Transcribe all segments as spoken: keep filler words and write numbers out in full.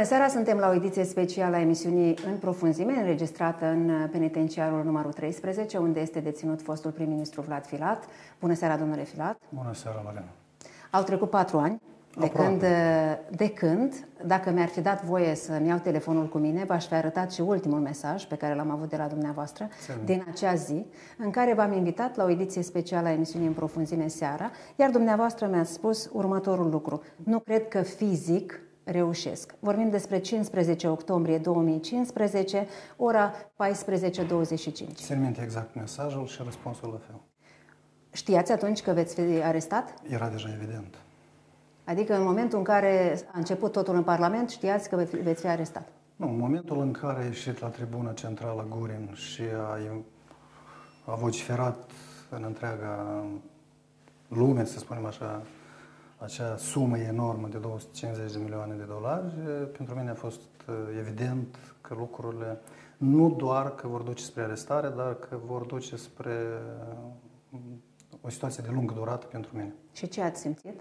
seara, suntem la o ediție specială a emisiunii În profunzime, înregistrată în penitenciarul numărul treisprezece, unde este deținut fostul prim-ministru Vlad Filat. Bună seara, domnule Filat! Bună seara, Mariana! Au trecut patru ani de când, de când, dacă mi-ar fi dat voie să-mi iau telefonul cu mine, v-aș fi arătat și ultimul mesaj pe care l-am avut de la dumneavoastră Țin. din acea zi, în care v-am invitat la o ediție specială a emisiunii În profunzime seara, iar dumneavoastră mi-ați spus următorul lucru: nu cred că fizic reușesc. Vorbim despre cincisprezece octombrie două mii cincisprezece, ora paisprezece douăzeci și cinci. Țin minte exact mesajul și răspunsul la fel. Știați atunci că veți fi arestat? Era deja evident. Adică în momentul în care a început totul în Parlament, știați că veți fi arestat? Nu, în momentul în care a ieșit la tribuna centrală Gurin și a, a vociferat în întreaga lume, să spunem așa, acea sumă enormă de două sute cincizeci de milioane de dolari, pentru mine a fost evident că lucrurile nu doar că vor duce spre arestare, dar că vor duce spre o situație de lungă durată pentru mine. Și ce ați simțit?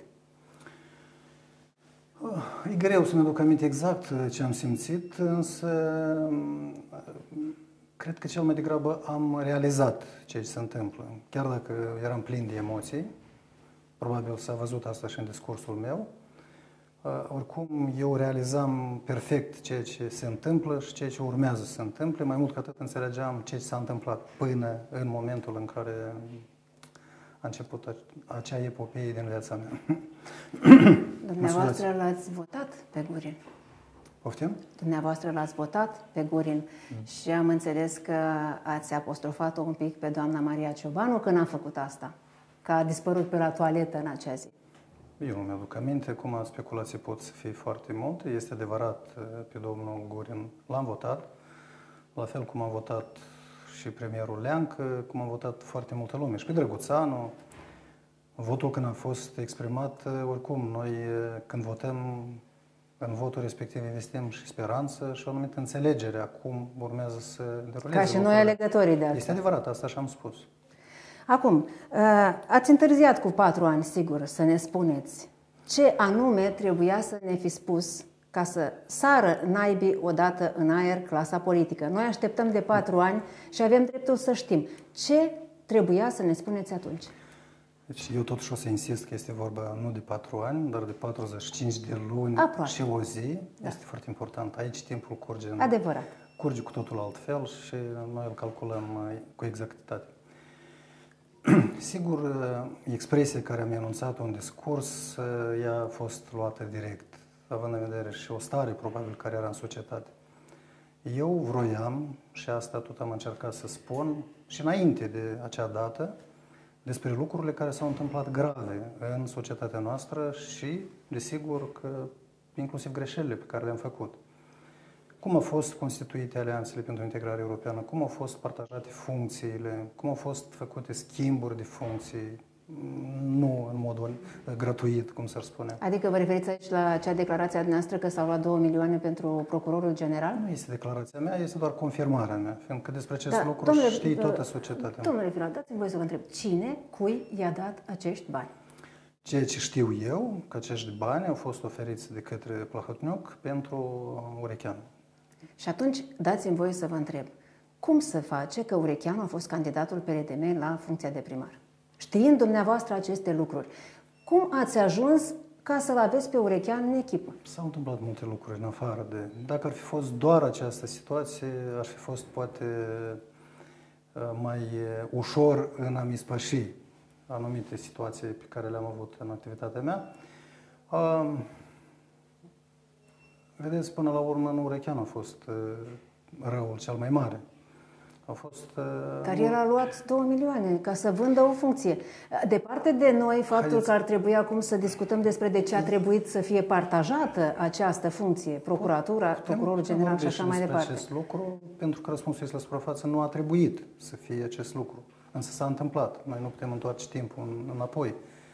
E greu să-mi aduc aminte exact ce am simțit, însă cred că cel mai degrabă am realizat ce se întâmplă. Chiar dacă eram plin de emoții, probabil s-a văzut asta și în discursul meu, oricum eu realizam perfect ceea ce se întâmplă și ceea ce urmează să se întâmple, mai mult ca atât înțelegeam ce s-a întâmplat până în momentul în care a început acea epopee din viața mea. Dumneavoastră l-ați votat pe Gurin. Poftim? Dumneavoastră l-ați votat pe Gurin mm. și am înțeles că ați apostrofat-o un pic pe doamna Maria Ciobanu când a făcut asta, că a dispărut pe la toaletă în acea zi. Eu nu mi-aduc aminte, cum speculații pot să fie foarte multe. Este adevărat, pe domnul Gurin l-am votat, la fel cum am votat și premierul Leancă, cum am votat foarte multă lume, și pe Drăguțanu. Votul când a fost exprimat, oricum, noi când votăm, în votul respectiv investim și speranță și o anumită înțelegere acum urmează să deruleze. Ca și noi alegătorii, de altfel. Este adevărat, asta și am spus. Acum, ați întârziat cu patru ani, sigur, să ne spuneți ce anume trebuia să ne fi spus ca să sară naibii odată în aer clasa politică. Noi așteptăm de patru ani și avem dreptul să știm ce trebuia să ne spuneți atunci. Deci eu totuși o să insist că este vorba nu de patru ani, dar de patruzeci și cinci de luni Aproape. Și o zi. Da. Este foarte important. Aici timpul curge, în, Adevărat. curge cu totul altfel și noi îl calculăm cu exactitate. Sigur, expresia care am enunțat-o în discurs, ea a fost luată direct, având în vedere și o stare probabil care era în societate. Eu vroiam, și asta tot am încercat să spun, și înainte de acea dată, despre lucrurile care s-au întâmplat grave în societatea noastră și, desigur, că inclusiv greșelile pe care le-am făcut. Cum au fost constituite alianțele pentru integrare europeană, cum au fost partajate funcțiile, cum au fost făcute schimburi de funcții, nu în mod gratuit, cum s-ar spune. Adică vă referiți aici la acea declarație a noastră că s-au luat două milioane pentru procurorul general? Nu este declarația mea, este doar confirmarea mea, fiindcă despre acest da, lucru domnule, știe toată societatea. Domnule Filat, dați-mi voie să vă întreb, cine, cui i-a dat acești bani? Ceea ce știu eu, că acești bani au fost oferiți de către Plahotniuc pentru Urecheanu. Și atunci dați-mi voie să vă întreb, cum se face că Urecheanu a fost candidatul P R D M la funcția de primar? Știind dumneavoastră aceste lucruri, cum ați ajuns ca să-l aveți pe Urecheanu în echipă? S-au întâmplat multe lucruri în afară de... Dacă ar fi fost doar această situație, ar fi fost poate mai ușor în a-mi spăși anumite situații pe care le-am avut în activitatea mea. Vedeți, până la urmă, nu Urecheanu a fost răul cel mai mare. A fost, Dar el a luat două milioane ca să vândă o funcție. Departe de noi faptul Haideți. că ar trebui acum să discutăm despre de ce a trebuit să fie partajată această funcție, procuratura, Putem procurorul general și așa mai departe. acest lucru, pentru că răspunsul este la suprafață, nu a trebuit să fie acest lucru. Însă s-a întâmplat. Noi nu putem întoarce timpul înapoi.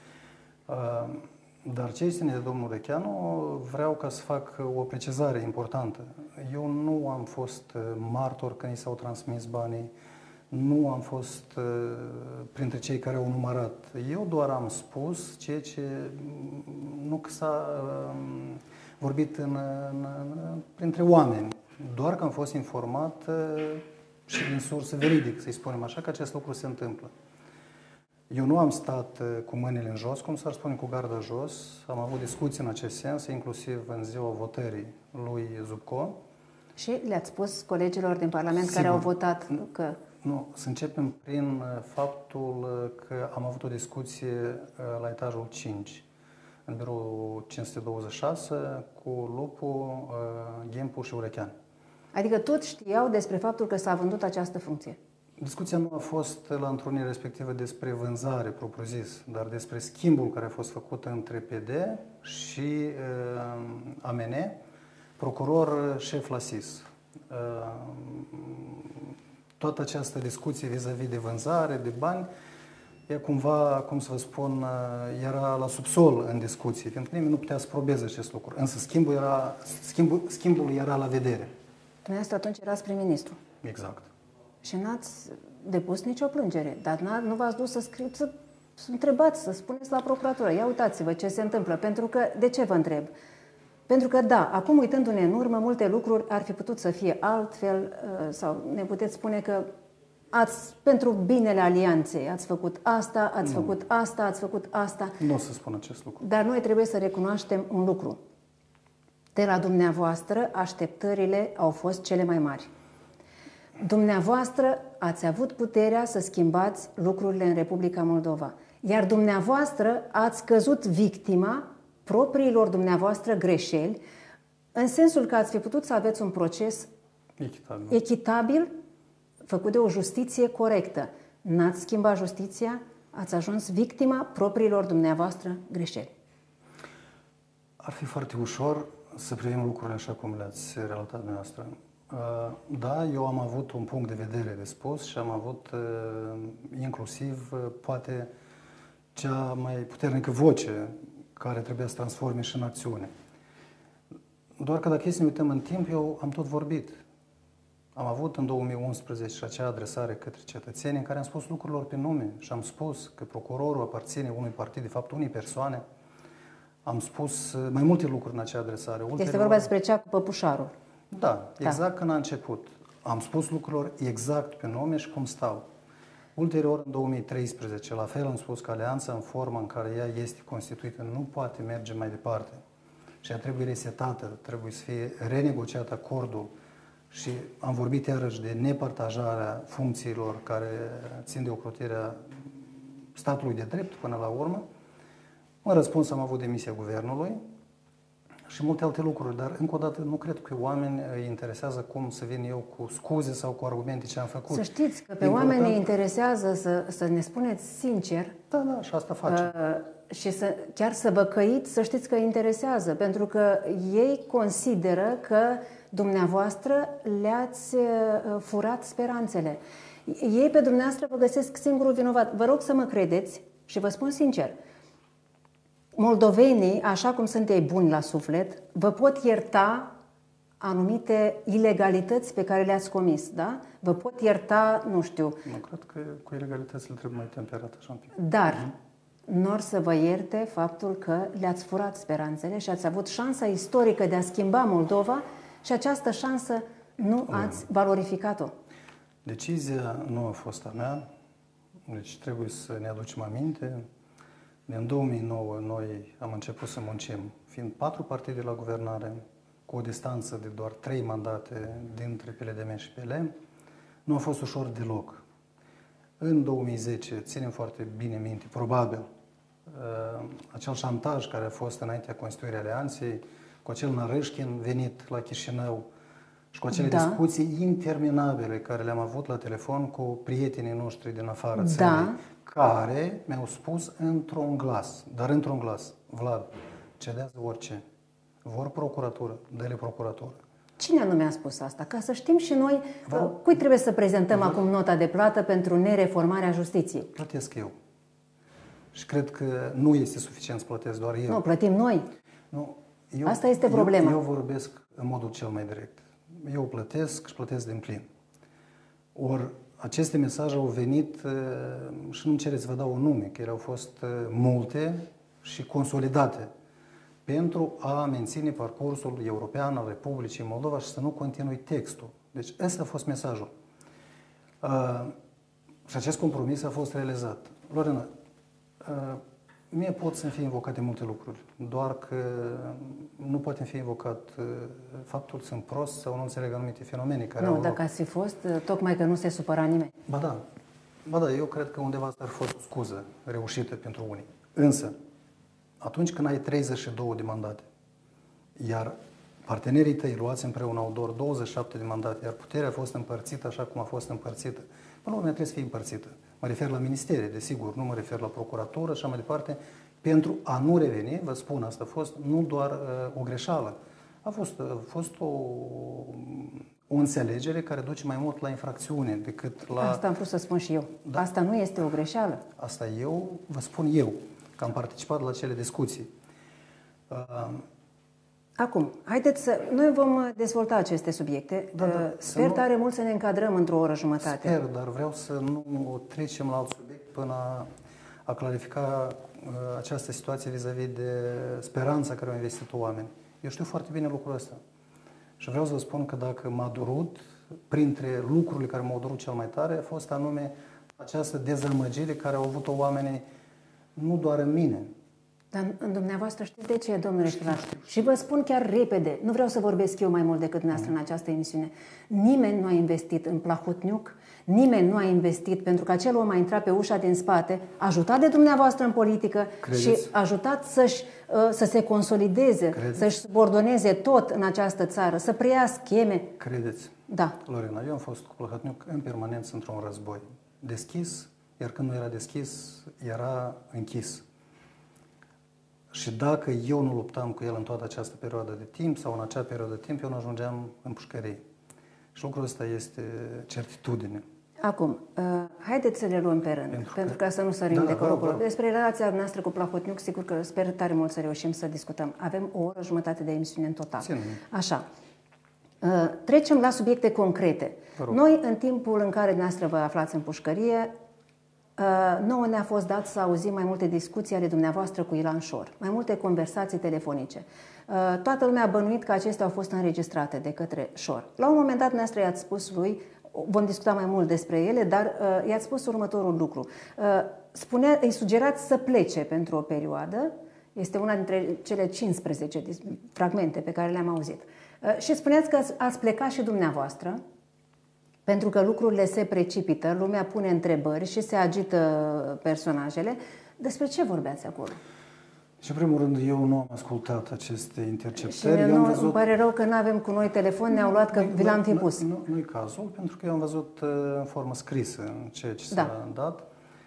Dar ce este de domnul Urecheanu, vreau ca să fac o precizare importantă. Eu nu am fost martor când i s-au transmis banii, nu am fost printre cei care au numărat. Eu doar am spus ceea ce nu că s-a vorbit în, în, în, printre oameni. Doar că am fost informat și din sursă veridică, să-i spunem așa, că acest lucru se întâmplă. Eu nu am stat cu mâinile în jos, cum s-ar spune, cu garda jos. Am avut discuții în acest sens, inclusiv în ziua votării lui Zubco. Și le-ați spus colegilor din Parlament Sigur. care au votat că... Nu, să începem prin faptul că am avut o discuție la etajul cinci, în biroul cinci sute douăzeci și șase, cu Lupu, Ghempu și Urechean. Adică toți știau despre faptul că s-a vândut această funcție. Discuția nu a fost la întrunirea respectivă despre vânzare propriu-zis, dar despre schimbul care a fost făcut între P D și uh, A M N, procuror șef la S I S. Uh, toată această discuție vis-a-vis de vânzare, de bani, e cumva, cum să vă spun, era la subsol în discuție, pentru că nimeni nu putea să probeze acest lucru. Însă schimbul era, schimbul, schimbul era la vedere. Dumneavoastră atunci erați prim-ministru. Exact. Și n-ați depus nicio plângere, dar nu v-ați dus să scrieți, să, să întrebați, să spuneți la procuratură. Ia uitați-vă ce se întâmplă. Pentru că, de ce vă întreb? Pentru că, da, acum uitându-ne în urmă, multe lucruri ar fi putut să fie altfel, sau ne puteți spune că ați, pentru binele alianței, ați făcut asta, ați nu. făcut asta, ați făcut asta. Nu o să spun acest lucru. Dar noi trebuie să recunoaștem un lucru. De la dumneavoastră, așteptările au fost cele mai mari. Dumneavoastră ați avut puterea să schimbați lucrurile în Republica Moldova. Iar dumneavoastră ați căzut victima propriilor dumneavoastră greșeli, în sensul că ați fi putut să aveți un proces echitabil, echitabil făcut de o justiție corectă. N-ați schimbat justiția, ați ajuns victima propriilor dumneavoastră greșeli. Ar fi foarte ușor să privim lucrurile așa cum le-ați relatat dumneavoastră. Da, eu am avut un punct de vedere de spus și am avut inclusiv, poate, cea mai puternică voce care trebuia să transforme și în acțiune. Doar că dacă e să ne uităm în timp, eu am tot vorbit. Am avut în două mii unsprezece și acea adresare către cetățenii în care am spus lucrurilor pe nume și am spus că procurorul aparține unui partid, de fapt unei persoane. Am spus mai multe lucruri în acea adresare. Ulterior, este vorba despre cea cu păpușarul. Da, exact da. Când a început. Am spus lucrurilor exact pe nume și cum stau. Ulterior, în două mii treisprezece, la fel am spus că alianța, în forma în care ea este constituită, nu poate merge mai departe. Și ea trebuie resetată, trebuie să fie renegociat acordul. Și am vorbit iarăși de nepartajarea funcțiilor care țin de ocrotirea statului de drept până la urmă. În răspuns am avut demisia guvernului și multe alte lucruri, dar încă o dată nu cred că oameni îi interesează cum să vin eu cu scuze sau cu argumente ce am făcut. Să știți că pe Important... oameni îi interesează să, să ne spuneți sincer. Da, da, și asta facem. Uh, și să, chiar să vă căiți, să știți că îi interesează, pentru că ei consideră că dumneavoastră le-ați uh, furat speranțele. Ei pe dumneavoastră vă găsesc singurul vinovat. Vă rog să mă credeți și vă spun sincer. Moldovenii, așa cum sunt ei buni la suflet, vă pot ierta anumite ilegalități pe care le-ați comis, da? Vă pot ierta, nu știu... Nu cred că cu ilegalitățile trebuie mai temperat așa un pic. Dar mm-hmm. nu or să vă ierte faptul că le-ați furat speranțele și ați avut șansa istorică de a schimba Moldova și această șansă nu ați valorificat-o. Decizia nu a fost a mea, deci trebuie să ne aducem aminte. În două mii nouă noi am început să muncim, fiind patru partide la guvernare, cu o distanță de doar trei mandate dintre P L D M și P L. Nu a fost ușor deloc. În două mii zece, ținem foarte bine minte, probabil, acel șantaj care a fost înaintea constituirii alianței, cu acel Narâșchin venit la Chișinău și cu acele da. discuții interminabile care le-am avut la telefon cu prietenii noștri din afara țării, da. care mi-au spus într-un glas, dar într-un glas, Vlad, cedează orice. Vor procuratură, dă-le procuratură. Cine anume a spus asta? Ca să știm și noi Vă... cui trebuie să prezentăm Vă... acum nota de plată pentru nereformarea justiției. Plătesc eu. Și cred că nu este suficient să plătesc doar eu. Nu, plătim noi. Nu, eu, asta este problema. Eu, eu vorbesc în modul cel mai direct. Eu plătesc și plătesc din plin. Ori aceste mesaje au venit și nu-mi cereți să vă dau un nume, că ele au fost multe și consolidate. pentru a menține parcursul european al Republicii Moldova și să nu continui textul. Deci ăsta a fost mesajul. Uh, și acest compromis a fost realizat. Lorena, uh, mie pot să fie invocate multe lucruri, doar că nu poate fi invocat uh, faptul că sunt prost sau nu înțeleg anumite fenomene care Nu, au dacă ați fi fost, tocmai că nu se supăra nimeni. Ba da, ba da, eu cred că undeva asta ar fi fost o scuză reușită pentru unii. Însă, atunci când ai treizeci și două de mandate, iar partenerii tăi luați împreună au doar douăzeci și șapte de mandate, iar puterea a fost împărțită așa cum a fost împărțită, până la urmă trebuie să fie împărțită. Mă refer la ministere, desigur, nu mă refer la procuratură și așa mai departe, pentru a nu reveni, vă spun, asta a fost nu doar uh, o greșeală, a fost, a fost o, o înțelegere care duce mai mult la infracțiune decât la... Asta am vrut să spun și eu. Da. Asta nu este o greșeală. Asta eu, vă spun eu, că am participat la acele discuții. Uh, Acum, haideți să... Noi vom dezvolta aceste subiecte. Da, da, Sper nu... tare mult să ne încadrăm într-o oră jumătate. Sper, dar vreau să nu trecem la alt subiect până a, a clarifica uh, această situație vis-a-vis -vis de speranța care au investit oameni. Eu știu foarte bine lucrul ăsta. Și vreau să vă spun că dacă m-a durut, printre lucrurile care m-au durut cel mai tare, a fost anume această dezamăgire care au avut-o oamenii, nu doar în mine. Dar în dumneavoastră știți de ce, domnule Știvar? Și vă spun chiar repede, nu vreau să vorbesc eu mai mult decât dumneavoastră în această emisiune. Nimeni nu a investit în Plahotniuc, nimeni nu a investit pentru că acel om a intrat pe ușa din spate, ajutat de dumneavoastră în politică. Credeți? Și ajutat să-și, să se consolideze, Credeți? să-și subordoneze tot în această țară, să preia scheme. Credeți? Da. Lorena, eu am fost cu Plahotniuc în permanență într-un război. Deschis, iar când nu era deschis, era închis. Și dacă eu nu luptam cu el în toată această perioadă de timp sau în acea perioadă de timp, eu nu ajungeam în pușcărie. Și lucrul ăsta este certitudine. Acum, uh, haideți să le luăm pe rând, pentru, pentru ca să nu sărim da, de corocolo. da, da. Despre relația noastră cu Plahotniuc, sigur că sper tare mult să reușim să discutăm. Avem o oră jumătate de emisiune în total. Ține. Așa. Uh, trecem la subiecte concrete. Noi, în timpul în care dumneavoastră vă aflați în pușcărie, Uh, nouă ne-a fost dat să auzim mai multe discuții ale dumneavoastră cu Ilan Șor, mai multe conversații telefonice. Uh, toată lumea a bănuit că acestea au fost înregistrate de către Șor. La un moment dat, dumneavoastră i-ați spus lui, vom discuta mai mult despre ele, dar uh, i-ați spus următorul lucru. Uh, spunea, îi sugerați să plece pentru o perioadă, este una dintre cele cincisprezece fragmente pe care le-am auzit. Uh, și spuneați că ați plecat și dumneavoastră, pentru că lucrurile se precipită, lumea pune întrebări și se agită personajele. Despre ce vorbeați acolo? Și în primul rând, eu nu am ascultat aceste interceptări. Și nu, văzut... îmi pare rău că nu avem cu noi telefon, ne-au luat că vi l-am fi pus. Nu, nu e cazul, pentru că eu am văzut în formă scrisă ceea ce da. s-a dat.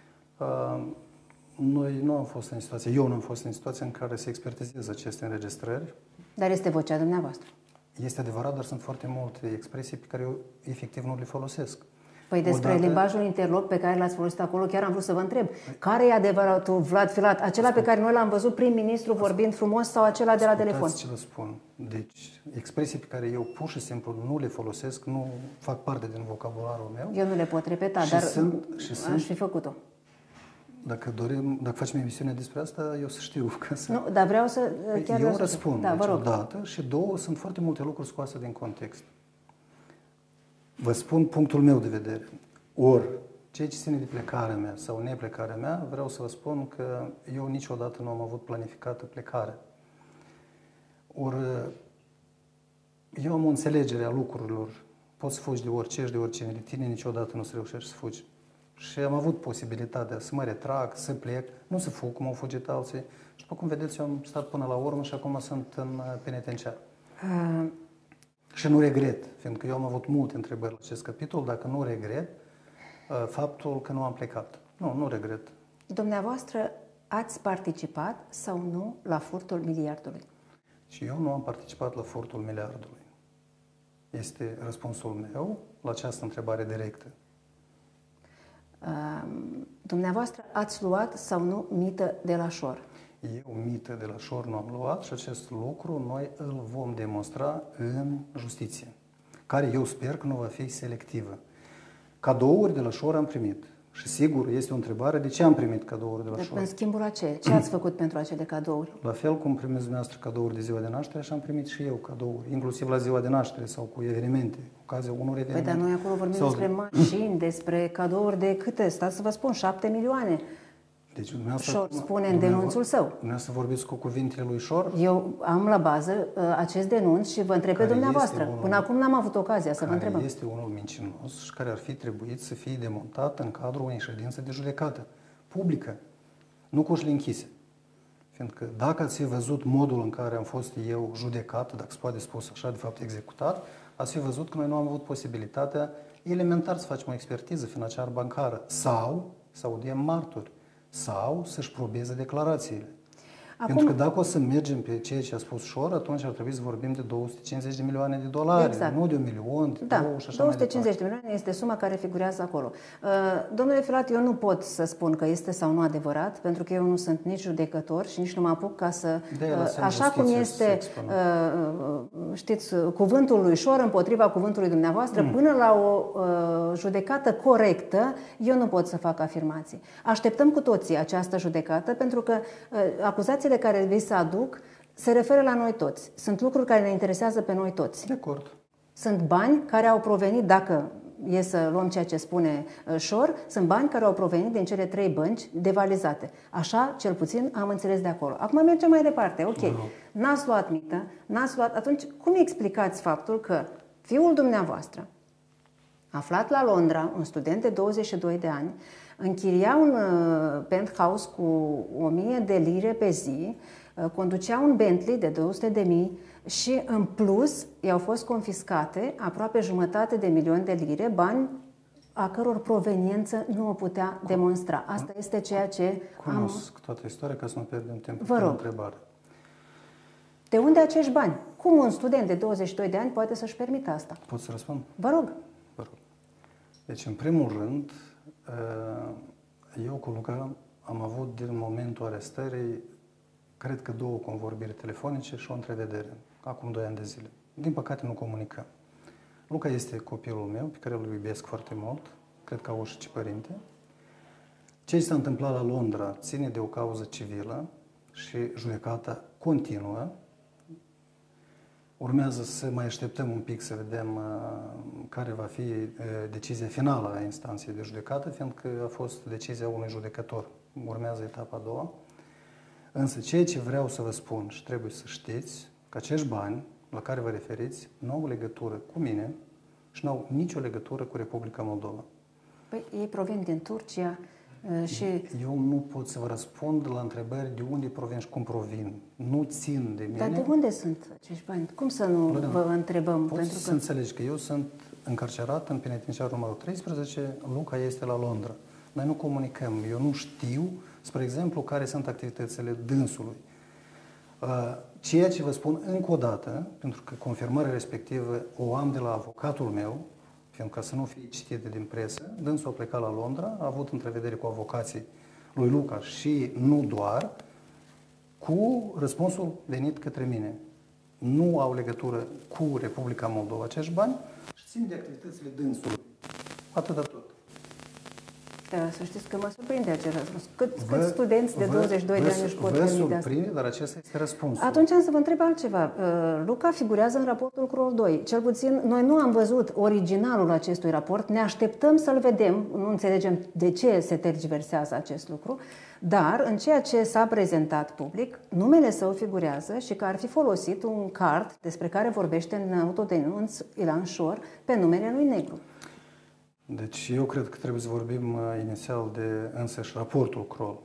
Noi nu am fost în situație, eu nu am fost în situație în care să expertizez aceste înregistrări. Dar este vocea dumneavoastră. Este adevărat, dar sunt foarte multe expresii pe care eu efectiv nu le folosesc. Păi despre Odată... limbajul interloc pe care l-ați folosit acolo, chiar am vrut să vă întreb. Care e adevăratul Vlad Filat? Acela Ascult... pe care noi l-am văzut prim-ministru vorbind frumos sau acela de la telefon? Ce vă spun. Deci, expresii pe care eu pur și simplu nu le folosesc, nu fac parte din vocabularul meu. Eu nu le pot repeta, și dar sunt, și aș sunt... fi făcut-o. Dacă dorim, dacă facem emisiune despre asta, eu să știu. Ca să... Nu, dar vreau să... Chiar eu vreau răspund. Da, deci, vă rog. odată și două, sunt foarte multe lucruri scoase din context. Vă spun punctul meu de vedere. Ori, ceea ce ține de plecarea mea sau neplecarea mea, vreau să vă spun că eu niciodată nu am avut planificată plecarea. Ori, eu am o înțelegere a lucrurilor. Poți să fugi de orice și de oricine, de tine niciodată nu să reușești să fugi. Și am avut posibilitatea să mă retrag, să plec, nu să fug cum au fugit alții. Și după cum vedeți, eu am stat până la urmă și acum sunt în penitenciar. Uh... Și nu regret, fiindcă eu am avut multe întrebări la acest capitol, dacă nu regret uh, faptul că nu am plecat. Nu, nu regret. Dumneavoastră ați participat sau nu la furtul miliardului? Și eu nu am participat la furtul miliardului. Este răspunsul meu la această întrebare directă. Uh, dumneavoastră ați luat sau nu mită de la Șor? Eu mită de la Șor nu am luat și acest lucru noi îl vom demonstra în justiție, care eu sper că nu va fi selectivă. Cadouri de la Șor am primit Și sigur, este o întrebare de ce am primit cadouri de la Deci, Șor. în schimbul a ce? Ce ați făcut pentru acele cadouri? La fel cum primiți dumneavoastră cadouri de ziua de naștere, așa am primit și eu cadouri, inclusiv la ziua de naștere sau cu evenimente, ocazia unor Păi, evenimente. dar noi acolo vorbim Sau- despre mașini, despre cadouri de câte? Stați să vă spun, șapte milioane. Deci, dumneavoastră, Șor acum, spune în dumneavoastră- denunțul său. Dumneavoastră vorbiți cu cuvintele lui Șor? Eu am la bază uh, acest denunț și vă întreb pe Care dumneavoastră. este unul- Până acum n-am avut ocazia să vă care întrebăm. este unul mincinos și care ar fi trebuit să fie demontat în cadrul unei ședințe de judecată publică, nu cu ușile închise. Fiindcă dacă ați fi văzut modul în care am fost eu judecat, dacă se poate spus așa, de fapt executat, ați fi văzut că noi nu am avut posibilitatea elementar să facem o expertiză financiară bancară sau să audiem martori sau să-și probeze declarațiile. Acum- Pentru că dacă o să mergem pe ceea ce a spus Șor, atunci ar trebui să vorbim de două sute cincizeci de milioane de dolari, Exact. nu de un milion, de Da, două și așa două sute mai cincizeci departe. de milioane este suma care figurează acolo. Uh, Domnule Filat, eu nu pot să spun că este sau nu adevărat, pentru că eu nu sunt nici judecător și nici nu mă apuc ca să... De-aia uh, lăsăm Așa cum justiția să se este, expună. uh, uh, știți, cuvântul lui Șor împotriva cuvântului dumneavoastră, Mm. până la o uh, judecată corectă, eu nu pot să fac afirmații. Așteptăm cu toții această judecată, pentru că uh, acuzațiile care vi se aduc se referă la noi toți. Sunt lucruri care ne interesează pe noi toți. De acord. Sunt bani care au provenit, dacă e să luăm ceea ce spune uh, Șor, sunt bani care au provenit din cele trei bănci devalizate. Așa, cel puțin, am înțeles de acolo. Acum mergem mai departe. Ok, n-ați luat mită, n-ați luat... Atunci, cum explicați faptul că fiul dumneavoastră, aflat la Londra, un student de douăzeci și doi de ani, închiria un uh, penthouse cu o mie de lire pe zi, uh, conducea un Bentley de două sute de mii și în plus i-au fost confiscate aproape jumătate de milion de lire, bani a căror proveniență nu o putea demonstra. Asta este ceea ce am... Cunosc toată istoria ca să nu pierdem timp Vă pe rog. întrebare. De unde acești bani? Cum un student de douăzeci și doi de ani poate să-și permită asta? Pot să răspund? Vă rog. Vă rog. Deci, în primul rând, eu cu Luca am avut din momentul arestării, cred că două convorbiri telefonice și o întrevedere, acum doi ani de zile. Din păcate nu comunicăm. Luca este copilul meu, pe care îl iubesc foarte mult, cred că au și ce părinte. Ce s-a întâmplat la Londra ține de o cauză civilă și judecata continuă. Urmează să mai așteptăm un pic să vedem uh, care va fi uh, decizia finală a instanței de judecată, fiindcă a fost decizia unui judecător. Urmează etapa a doua. Însă ceea ce vreau să vă spun și trebuie să știți, că acești bani la care vă referiți nu au legătură cu mine și nu au nicio legătură cu Republica Moldova. Păi, ei provin din Turcia uh, și... Eu nu pot să vă răspund la întrebări de unde provin și cum provin. Nu țin de mine. Dar de unde sunt acești bani? Cum să nu Lorena, vă întrebăm? Poți Pentru să că... înțelegi că eu sunt încarcerat în penitenciarul numărul treisprezece, Luca este la Londra. Noi nu comunicăm. Eu nu știu, spre exemplu, care sunt activitățile dânsului. Ceea ce vă spun încă o dată, pentru că confirmarea respectivă o am de la avocatul meu, fiindcă să nu fie citite din presă, dânsul a plecat la Londra, a avut întrevedere cu avocații lui Luca și nu doar, cu răspunsul venit către mine. Nu au legătură cu Republica Moldova acești bani și țin de activitățile dânsului. Atât de tot. Da, să știți că mă surprinde acel răspuns. Cât, Vă- câți studenți de vă- douăzeci și doi de vă- ani își pot Vă permite asta? surprinde, dar acesta este răspunsul. Atunci am să vă întreb altceva. Uh, Luca figurează în raportul Kroll doi. Cel puțin noi nu am văzut originalul acestui raport, ne așteptăm să-l vedem, nu înțelegem de ce se tergiversează acest lucru, dar în ceea ce s-a prezentat public, numele său figurează și că ar fi folosit un card despre care vorbește în autodenunț Ilan Șor pe numele lui Negru. Deci eu cred că trebuie să vorbim uh, inițial de însăși raportul Kroll.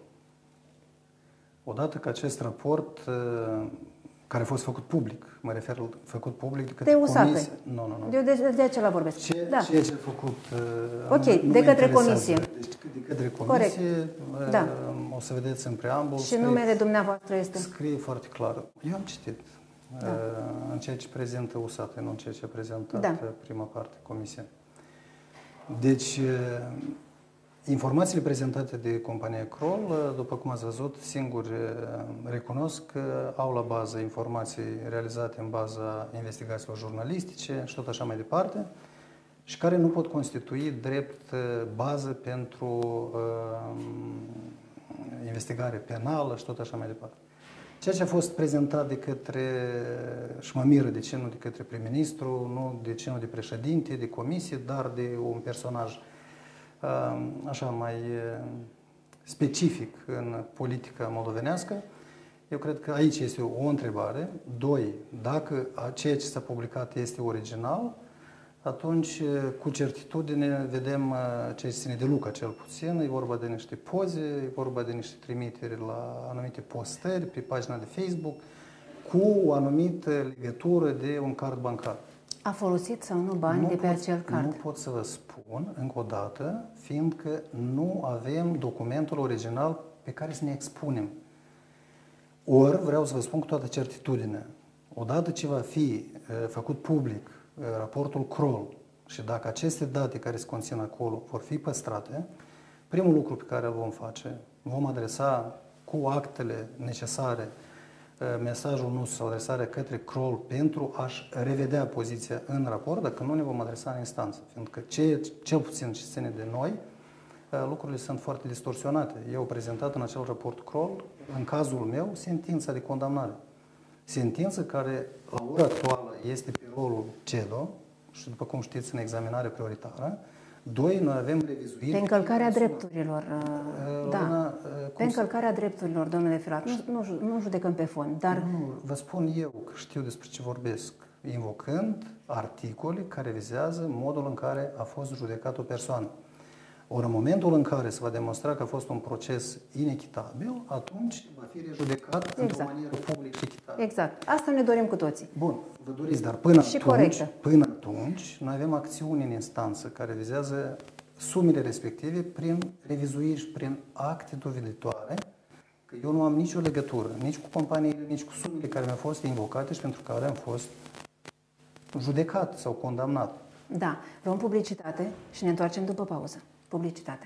Odată că acest raport, uh, care a fost făcut public, mă refer la făcut public de către De U S A T. comisie. Nu, nu, nu. Eu de, de acela vorbesc. Ce, Da. Ceea ce a făcut... Uh, Ok, nu- nu de mă către interesează. comisie. Deci de către comisie, uh, Da. o să vedeți în preambul. Și scrie- numele dumneavoastră este? Scrie foarte clar. Eu am citit Da. uh, în ceea ce prezintă U S A T, nu în ceea ce a prezentat Da. uh, prima parte, comisia. Deci, uh, informațiile prezentate de compania Kroll, uh, după cum ați văzut, singuri uh, recunosc că au la bază informații realizate în baza investigațiilor jurnalistice și tot așa mai departe. și care nu pot constitui drept bază pentru uh, investigare penală și tot așa mai departe. Ceea ce a fost prezentat de către, și mă miră de ce nu de către prim-ministru, nu de ce nu de președinte, de comisie, dar de un personaj uh, așa mai specific în politica moldovenească, eu cred că aici este o întrebare. Doi, dacă ceea ce s-a publicat este original, atunci cu certitudine vedem ce ține de Luca cel puțin. E vorba de niște poze, e vorba de niște trimiteri la anumite postări pe pagina de Facebook cu o anumită legătură de un card bancar. A folosit sau nu bani nu de pe pot, acel card? Nu pot să vă spun încă o dată, fiindcă nu avem documentul original pe care să ne expunem. Ori vreau să vă spun cu toată certitudinea, odată ce va fi uh, făcut public uh, raportul Kroll și dacă aceste date care se conțin acolo vor fi păstrate, primul lucru pe care îl vom face, vom adresa cu actele necesare uh, mesajul nostru sau adresarea către Kroll pentru a-și revedea poziția în raport, dacă nu ne vom adresa în instanță, fiindcă ce, cel puțin ce ține de noi, lucrurile sunt foarte distorsionate. Eu prezentat în acel raport Kroll, în cazul meu, sentința de condamnare. Sentință care, la ora actuală, este pe rolul C E D O și, după cum știți, în examinare prioritară. Doi, noi avem revizuiri... Pe încălcarea drepturilor, uh, da. Luna, pe încălcarea drepturilor, domnule Filat. Nu, nu, nu judecăm pe fond, dar... Nu, vă spun eu că știu despre ce vorbesc, invocând articole care vizează modul în care a fost judecat o persoană. Ori în momentul în care se va demonstra că a fost un proces inechitabil, atunci va fi rejudecat exact. într-o manieră publică și echitabilă. Exact. Asta ne dorim cu toții. Bun, vă doriți, dar până și atunci, până atunci, noi avem acțiuni în instanță care vizează sumele respective prin revizuiri și prin acte doveditoare, că eu nu am nicio legătură, nici cu companiile, nici cu sumele care mi-au fost invocate și pentru care am fost judecat sau condamnat. Da, luăm publicitate și ne întoarcem după pauză. Publicitate.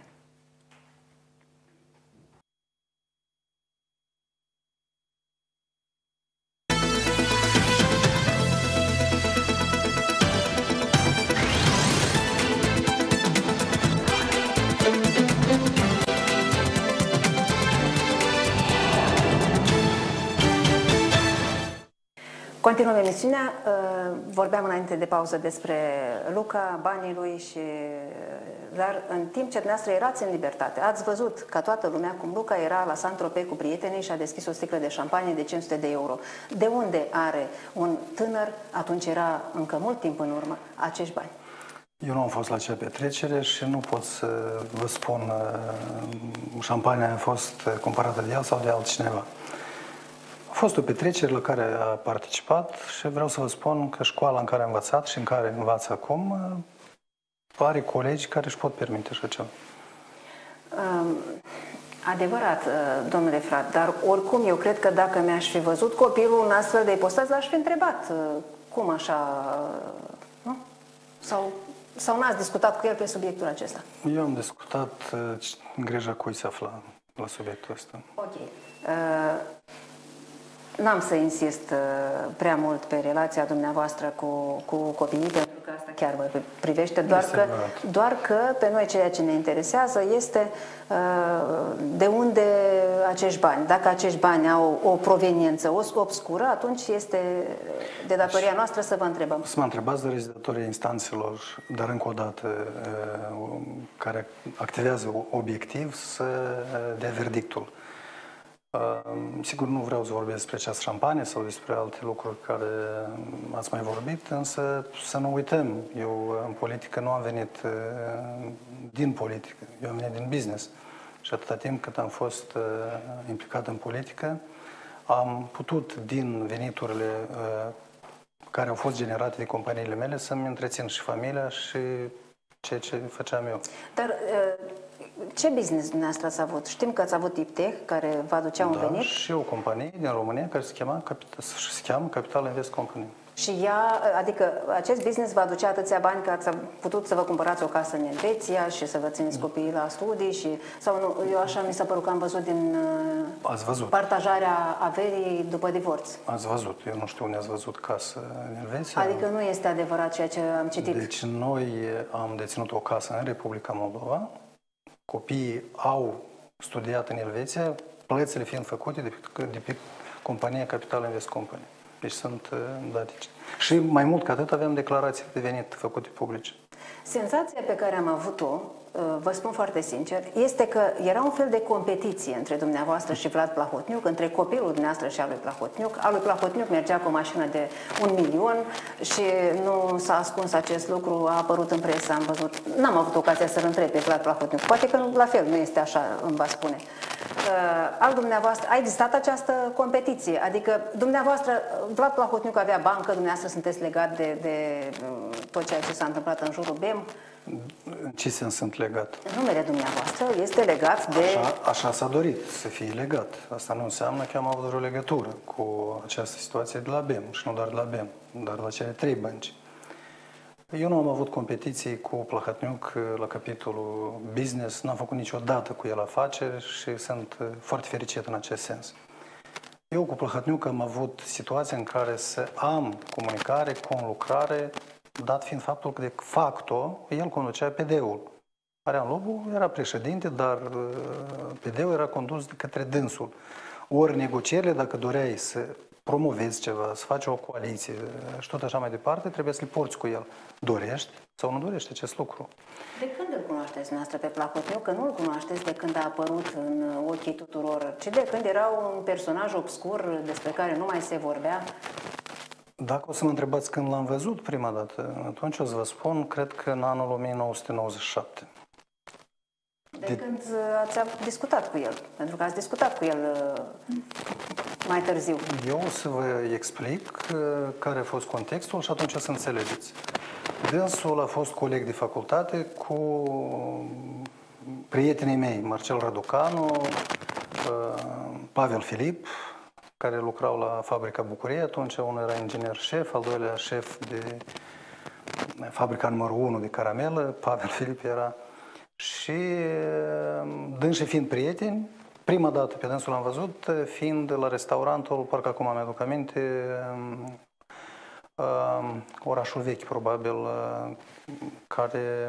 Continuăm emisiunea. Vorbeam înainte de pauză despre Luca, banii lui și... Dar în timp ce dumneavoastră erați în libertate, ați văzut ca toată lumea cum Luca era la Saint-Tropez cu prietenii și a deschis o sticlă de șampanie de cinci sute de euro. De unde are un tânăr, atunci era încă mult timp în urmă, acești bani? Eu nu am fost la acea petrecere și nu pot să vă spun șampania a fost cumpărată de el sau de altcineva. A fost o petrecere la care a participat și vreau să vă spun că școala în care a învățat și în care învață acum are colegi care își pot permite așa ceva. Um, adevărat, domnule Frat, dar oricum eu cred că dacă mi-aș fi văzut copilul în astfel de ipostaz, l-aș fi întrebat cum așa, nu? Sau, sau n-ați discutat cu el pe subiectul acesta? Eu am discutat în grija cui se afla la subiectul ăsta. Ok. Uh, N-am să insist uh, prea mult pe relația dumneavoastră cu, cu copiii, pentru că asta chiar vă privește, doar că, doar că pe noi ceea ce ne interesează este uh, de unde acești bani. Dacă acești bani au o proveniență obscură, atunci este de datoria noastră să vă întrebăm. Să mă întrebați de rezidatorii instanțelor, dar încă o dată, uh, care activează obiectiv să dea verdictul. Sigur, nu vreau să vorbesc despre această șampanie sau despre alte lucruri care ați mai vorbit, însă să nu uităm, eu în politică nu am venit din politică, eu am venit din business. Și atâta timp cât am fost implicat în politică, am putut, din veniturile care au fost generate de companiile mele, să-mi întrețin și familia și ceea ce făceam eu. Dar ce business dumneavoastră ați avut? Știm că ați avut Iptech, care vă aducea un da, venit. și o companie din România care se cheamă, se cheamă Capital Invest Company. Și ea, adică acest business vă aducea atâția bani că ați putut să vă cumpărați o casă în Elveția și să vă țineți copiii la studii și, sau nu, eu așa mi s-a părut că am văzut din ați văzut. partajarea averii după divorț. Ați văzut, eu nu știu unde ați văzut casă în Elveția. Adică nu este adevărat ceea ce am citit. Deci noi am deținut o casă în Republica Moldova, copiii au studiat în Elveția, plățile fiind făcute de pe, de pe compania Capital Invest Company. Deci sunt uh, date. Și mai mult ca atât avem declarații de venit făcute publice. Senzația pe care am avut-o, vă spun foarte sincer, este că era un fel de competiție între dumneavoastră și Vlad Plahotniuc, între copilul dumneavoastră și al lui Plahotniuc. Al lui Plahotniuc mergea cu o mașină de un milion și nu s-a ascuns acest lucru, a apărut în presă, am văzut. N-am avut ocazia să-l întreb pe Vlad Plahotniuc. Poate că la fel nu este așa, îmi va spune. Al dumneavoastră, a existat această competiție, adică dumneavoastră, Vlad Plahotniuc avea bancă, dumneavoastră sunteți legat de, de tot ceea ce s-a întâmplat în jurul B E M. În ce sens sunt legat? Numele dumneavoastră este legat de... Așa, așa s-a dorit să fie legat. Asta nu înseamnă că am avut o legătură cu această situație de la B E M și nu doar de la B E M, dar de la cele trei bănci. Eu nu am avut competiții cu Plahotniuc la capitolul business, n-am făcut niciodată cu el afaceri și sunt foarte fericit în acest sens. Eu cu Plahotniuc am avut situația în care să am comunicare, conlucrare, dat fiind faptul că de facto el conducea P D-ul. Marian Lobu era președinte, dar P D-ul era condus de către dânsul. Ori negocierile, dacă doreai să promovezi ceva, să faci o coaliție și tot așa mai departe, trebuie să le porți cu el. Dorești sau nu dorești acest lucru? De când îl cunoașteți noastră pe Plahotniuc? Că nu îl cunoașteți de când a apărut în ochii tuturor, ci de când era un personaj obscur despre care nu mai se vorbea? Dacă o să mă întrebați când l-am văzut prima dată, atunci o să vă spun, cred că în anul o mie nouă sute nouăzeci și șapte. De, de când ați discutat cu el? Pentru că ați discutat cu el mai târziu. Eu o să vă explic care a fost contextul și atunci o să înțelegeți. Dânsul a fost coleg de facultate cu prietenii mei, Marcel Răducanu, Pavel Filip, care lucrau la fabrica Bucurie, atunci unul era inginer șef, al doilea șef de fabrica numărul unu de caramelă, Pavel Filip era. Și dânsii fiind prieteni, prima dată pe dânsul l-am văzut, fiind la restaurantul, parcă acum mi-aduc aminte, orașul vechi, probabil, care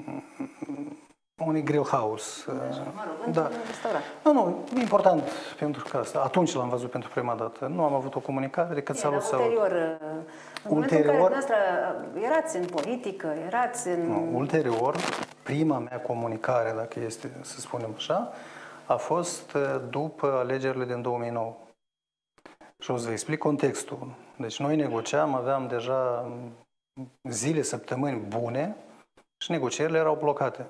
unui grill house. Da. Nu, nu, e important pentru că asta. Atunci l-am văzut pentru prima dată. Nu am avut o comunicare decât salut, salut. Ulterior, în momentul în care dumneavoastră erați în politică, erați în... Nu, ulterior, prima mea comunicare, dacă este să spunem așa, a fost după alegerile din două mii nouă. Și o să vă explic contextul. Deci noi negociam, aveam deja zile, săptămâni bune și negocierile erau blocate.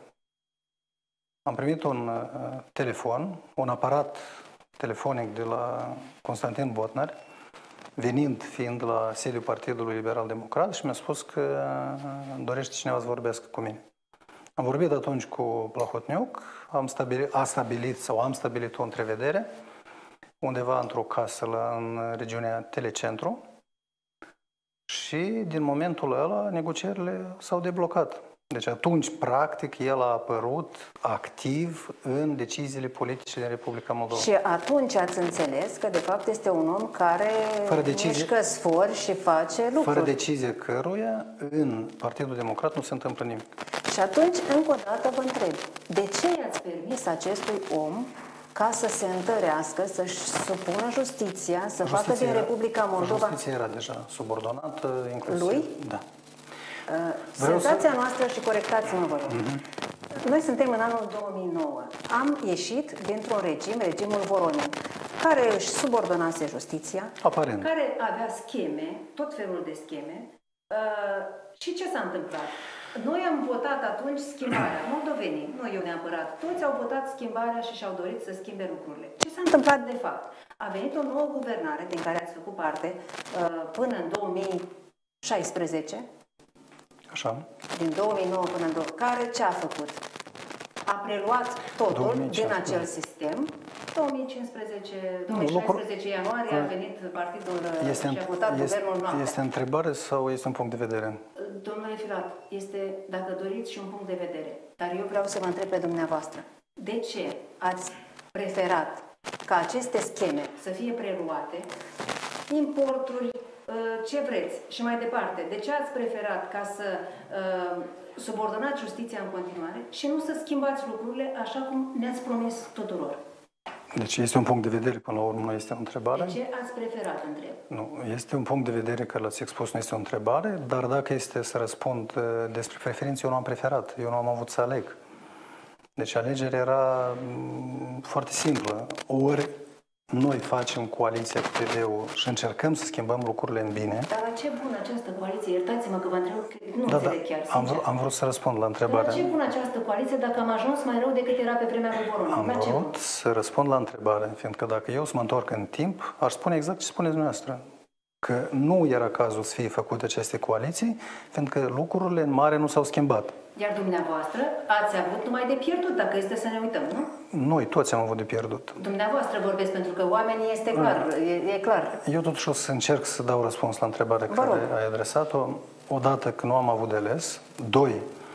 Am primit un uh, telefon, un aparat telefonic de la Constantin Botnar, venind, fiind la sediul Partidului Liberal Democrat și mi-a spus că uh, dorește cineva să vorbească cu mine. Am vorbit atunci cu Plahotniuc, am stabilit, a stabilit sau am stabilit o întrevedere undeva într-o casă la, în regiunea Telecentru și din momentul ăla negocierile s-au deblocat. Deci atunci, practic, el a apărut activ în deciziile politice din Republica Moldova. Și atunci ați înțeles că, de fapt, este un om care mișcă sfori și face lucruri. Fără decizie căruia, în Partidul Democrat nu se întâmplă nimic. Și atunci, încă o dată, vă întreb, de ce i-ați permis acestui om ca să se întărească, să-și supună justiția, să Justiția facă din era, Republica Moldova... Justiția era deja subordonată, inclusiv... Lui? Da. Senzația să... noastră, și corectați-mă, vă rog. Uh-huh. Noi suntem în anul două mii nouă. Am ieșit dintr-un regim, regimul Voronin, care își subordonase justiția, Aparent. care avea scheme, tot felul de scheme. Uh, și ce s-a întâmplat? Noi am votat atunci schimbarea. Moldovenii, nu eu neapărat, toți au votat schimbarea și și-au dorit să schimbe lucrurile. Ce s-a întâmplat de fapt? A venit o nouă guvernare din care ați făcut parte uh, până în două mii șaisprezece. Așa. Din două mii nouă până în două mii, care ce a făcut? A preluat totul din acel sistem două mii cincisprezece, două mii șaisprezece ianuarie a venit partidul este, și a votat este, guvernul noaptea. Este întrebare sau este un punct de vedere? Domnule Filat, este, dacă doriți, și un punct de vedere. Dar eu vreau să vă întreb pe dumneavoastră. De ce ați preferat ca aceste scheme să fie preluate, importuri, ce vreți și mai departe? De ce ați preferat ca să uh, subordonați justiția în continuare și nu să schimbați lucrurile așa cum ne-ați promis tuturor? Deci este un punct de vedere, până la urmă, nu este o întrebare. De ce ați preferat, întreb? Nu, este un punct de vedere care l-ați expus, nu este o întrebare, dar dacă este să răspund despre preferințe, eu nu am preferat, eu nu am avut să aleg. Deci alegerea era foarte simplă. Ori noi facem coaliția cu P D-ul și încercăm să schimbăm lucrurile în bine. Dar la ce bună această coaliție? Iertați-mă că vă întreb, că nu da, înțeleg da, chiar, am, vrut, am vrut să răspund la întrebare. Dar la ce bună această coaliție dacă am ajuns mai rău decât era pe vremea lui Voronin? Am vrut să răspund la întrebare, fiindcă dacă eu să mă întorc în timp, aș spune exact ce spuneți dumneavoastră. Că nu era cazul să fie făcute aceste coaliții, fiindcă lucrurile în mare nu s-au schimbat. Iar dumneavoastră ați avut numai de pierdut, dacă este să ne uităm, nu? Noi toți am avut de pierdut. Dumneavoastră vorbesc, pentru că oamenii este clar, e, e clar. Eu totuși o să încerc să dau răspuns la întrebarea care ai adresat-o. Odată că nu am avut de ales. Doi,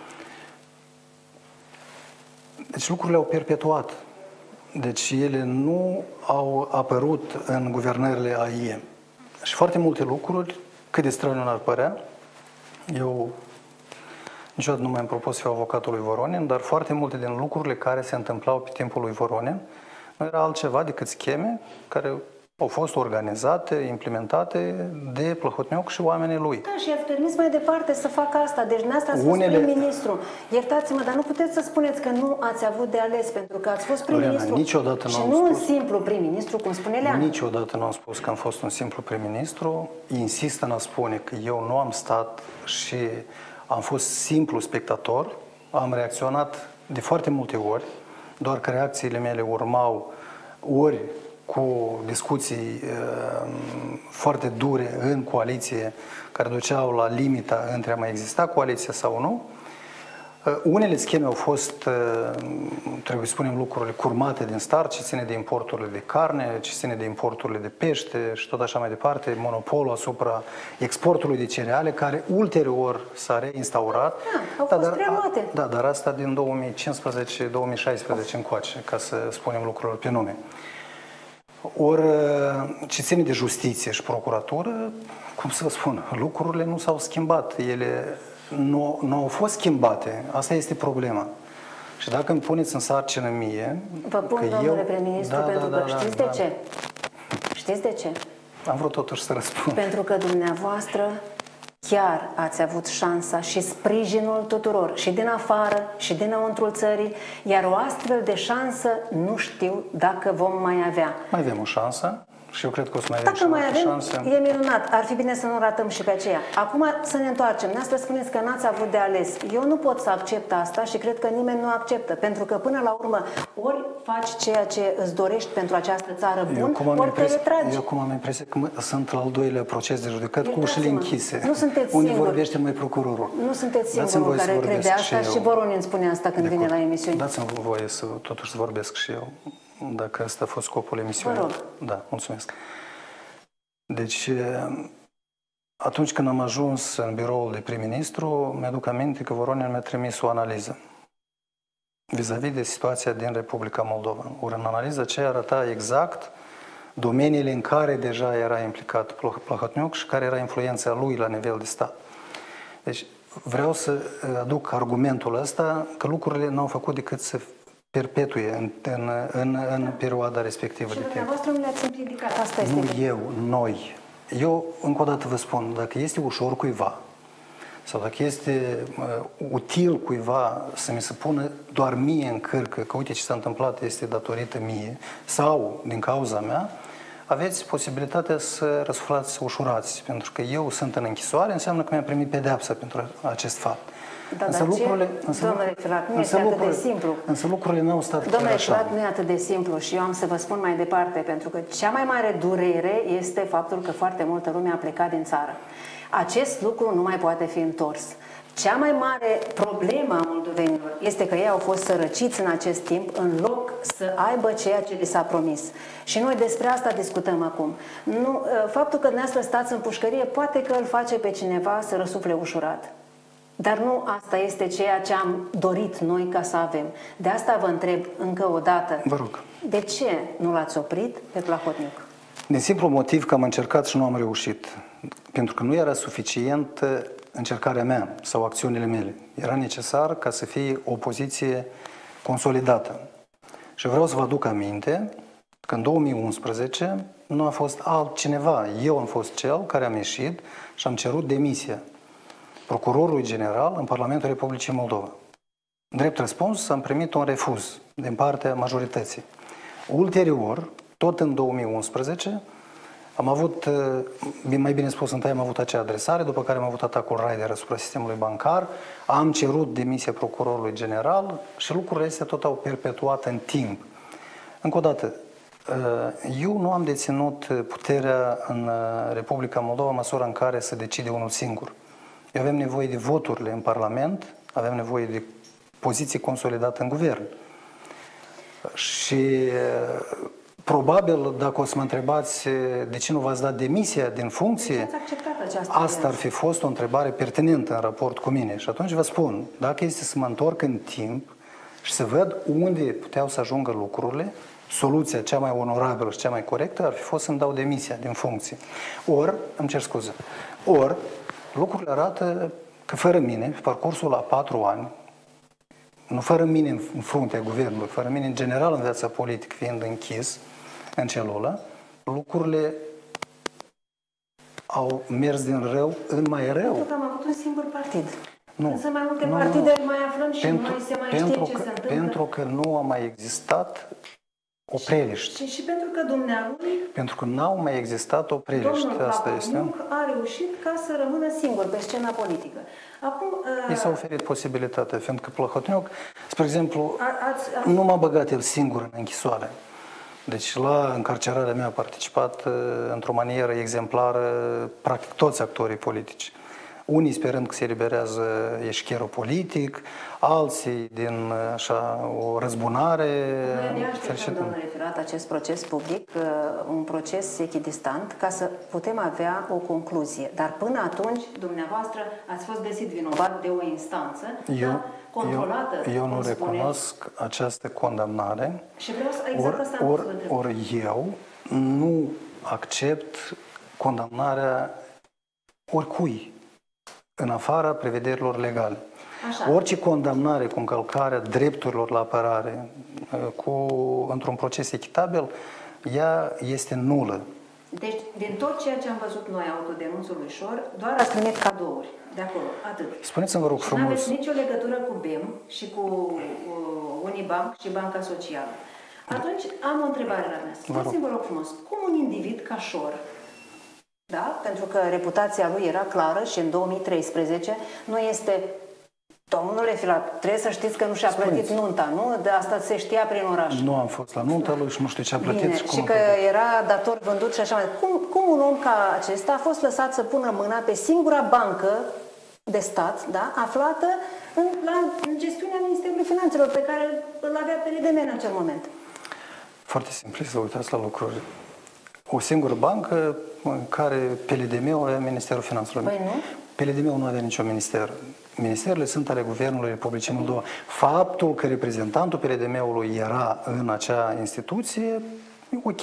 deci lucrurile au perpetuat. Deci ele nu au apărut în guvernările A I E. Și foarte multe lucruri, cât de straniu ar părea, eu niciodată nu mi-am propus să fiu avocatul lui Voronin, dar foarte multe din lucrurile care se întâmplau pe timpul lui Voronin nu era altceva decât scheme care au fost organizate, implementate de Plahotniuc și oamenii lui. Da, și i-ați permis mai departe să facă asta. Deci dumneavoastră ați fost Unele... prim-ministru. Iertați-mă, dar nu puteți să spuneți că nu ați avut de ales, pentru că ați fost prim-ministru. Niciodată și nu nu spus... un simplu prim-ministru, cum spune Leana. Niciodată nu am spus că am fost un simplu prim-ministru. Insist în a spune că eu nu am stat și am fost simplu spectator. Am reacționat de foarte multe ori, doar că reacțiile mele urmau ori cu discuții uh, foarte dure în coaliție, care duceau la limita între a mai exista coaliție sau nu. Uh, unele scheme au fost, uh, trebuie să spunem lucrurile, curmate din start, ce ține de importurile de carne, ce ține de importurile de pește și tot așa mai departe, monopolul asupra exportului de cereale, care ulterior s-a reinstaurat. Da, au fost dar, preluate. Da, dar asta din două mii cincisprezece două mii șaisprezece încoace, ca să spunem lucrurile pe nume. Ori ce ține de justiție și procuratură, cum să vă spun, lucrurile nu s-au schimbat. Ele nu, nu au fost schimbate. Asta este problema. Și dacă îmi puneți în sarcină mie... Vă pun, că domnule eu... prim-ministru, da, pentru da, că da, știți da, de da. ce? Știți de ce? Am vrut totuși să răspund. Pentru că dumneavoastră chiar ați avut șansa și sprijinul tuturor, și din afară, și dinăuntrul țării, iar o astfel de șansă nu știu dacă vom mai avea. Mai avem o șansă și eu cred că o să mai avem Dacă și mai avem, șansă. e minunat. Ar fi bine să nu ratăm și pe aceea. Acum să ne întoarcem. Dumneavoastră spuneți că n-ați avut de ales. Eu nu pot să accept asta și cred că nimeni nu acceptă. Pentru că până la urmă, ori faci ceea ce îți dorești pentru această țară bun, ori te retragi. Eu cum am impresia că sunt la al doilea proces de judecat cu ușile închise. Nu sunteți unde singur. vorbește mai procurorul. Nu sunteți singurul care crede asta și, și Voronin spune asta când vine la emisiuni. Dați-mi voie să totuși să vorbesc și eu, dacă ăsta a fost scopul emisiunii. Vă rog. Da, mulțumesc. Deci, atunci când am ajuns în biroul de prim-ministru, mi-aduc aminte că Voronin mi-a trimis o analiză vis-a-vis de situația din Republica Moldova. Ori în analiza aceea arăta exact domeniile în care deja era implicat Plahotniuc și care era influența lui la nivel de stat. Deci, vreau să aduc argumentul ăsta că lucrurile n-au făcut decât să perpetue în, în, în, în perioada respectivă și de timp. Și dumneavoastră nu le-ați împiedicat. Asta este. Nu eu, noi. Eu, încă o dată vă spun, dacă este ușor cuiva sau dacă este uh, util cuiva să mi se pună doar mie în cârcă, că uite ce s-a întâmplat este datorită mie sau din cauza mea, aveți posibilitatea să răsuflați, să ușurați. Pentru că eu sunt în închisoare, înseamnă că mi-am primit pedeapsa pentru acest fapt. Da, însă dar lucrurile, ce? însă, Domnule Filat, nu însă este atât de lucrurile, simplu. Însă lucrurile n-au stat Domnule așa. Filat, nu e atât de simplu și eu am să vă spun mai departe, pentru că cea mai mare durere este faptul că foarte multă lume a plecat din țară. Acest lucru nu mai poate fi întors. Cea mai mare problemă a moldovenilor este că ei au fost sărăciți în acest timp în loc să aibă ceea ce li s-a promis. Și noi despre asta discutăm acum. Nu, faptul că dumneavoastră stați în pușcărie poate că îl face pe cineva să răsufle ușurat. Dar nu asta este ceea ce am dorit noi ca să avem. De asta vă întreb încă o dată. Vă rog. De ce nu l-ați oprit pe Plahotniuc? Din simplu motiv că am încercat și nu am reușit. Pentru că nu era suficient încercarea mea sau acțiunile mele. Era necesar ca să fie o poziție consolidată. Și vreau să vă aduc aminte că în două mii unsprezece nu a fost altcineva. Eu am fost cel care am ieșit și am cerut demisia procurorului general în Parlamentul Republicii Moldova. Drept răspuns, am primit un refuz din partea majorității. Ulterior, tot în două mii unsprezece, am avut, mai bine spus, întâi am avut acea adresare, după care am avut atacul Raider asupra sistemului bancar, am cerut demisia procurorului general și lucrurile astea tot au perpetuat în timp. Încă o dată, eu nu am deținut puterea în Republica Moldova în măsura în care să decide unul singur. Eu avem nevoie de voturile în Parlament, avem nevoie de poziții consolidate în guvern. Și probabil, dacă o să mă întrebați de ce nu v-ați dat demisia din funcție, asta ar fi fost o întrebare pertinentă în raport cu mine. Și atunci vă spun, dacă este să mă întorc în timp și să văd unde puteau să ajungă lucrurile, soluția cea mai onorabilă și cea mai corectă ar fi fost să-mi dau demisia din funcție. Ori, îmi cer scuze, ori lucrurile arată că fără mine, pe parcursul la patru ani, nu fără mine în fruntea guvernului, fără mine în general în viața politică, fiind închis în celulă, lucrurile au mers din rău în mai rău. Pentru că am avut un singur partid. Nu. Însă mai multe nu, partide nu. mai aflăm și pentru, noi se mai pentru știe că, ce se întâmplă. Pentru că nu a mai existat opreliște. Și, și pentru că dumnealui, pentru că n-au mai existat opreliște. domnul Asta este. a reușit ca să rămână singur pe scena politică. Acum, I s-a oferit posibilitatea, fiindcă Plahotniuc, spre exemplu, a, ați, ați... nu m-a băgat el singur în închisoare. Deci la încarcerarea mea a participat într-o manieră exemplară practic toți actorii politici. Unii sperând că se eliberează eșcherul politic, alții din așa o răzbunare. Noi ne așteptăm, domnule Filat, acest proces public, un proces echidistant, ca să putem avea o concluzie. Dar până atunci, dumneavoastră, ați fost găsit vinovat de o instanță eu, da, controlată. Eu, eu nu spuneți. recunosc această condamnare. Și vreau să exact asta Ori or, or eu nu accept condamnarea oricui în afara prevederilor legale. Așa. Orice condamnare cu încălcarea drepturilor la apărare cu, într-un proces echitabil, ea este nulă. Deci, din tot ceea ce am văzut noi, autodenunțul lui Șor, doar ați primit cadouri de acolo, atât. Spuneți-mi, vă rog frumos. Nu aveți nicio legătură cu B E M și cu uh, Unibank și Banca Socială. Atunci, am o întrebare la mea. Spuneți-mi, vă rog frumos, cum un individ ca Șor, da? Pentru că reputația lui era clară și în două mii treisprezece nu este... Domnule Filat, trebuie să știți că nu și-a plătit nunta, nu? De asta se știa prin oraș. Nu am fost la nunta lui și nu știu ce a plătit. Bine, și, cum și că era dator vândut și așa mai departe. Cum, cum un om ca acesta a fost lăsat să pună mâna pe singura bancă de stat, da, aflată în, la, în gestiunea Ministerului Finanțelor, pe care îl avea P L D M în acel moment? Foarte simplu să uitați la lucruri. O singură bancă în care P L D M-ul avea Ministerul Finanțelor. Păi nu? P L D M-ul nu avea nicio minister. Ministerele sunt ale Guvernului Republicii Moldova. Faptul că reprezentantul P L D M-ului era în acea instituție, ok,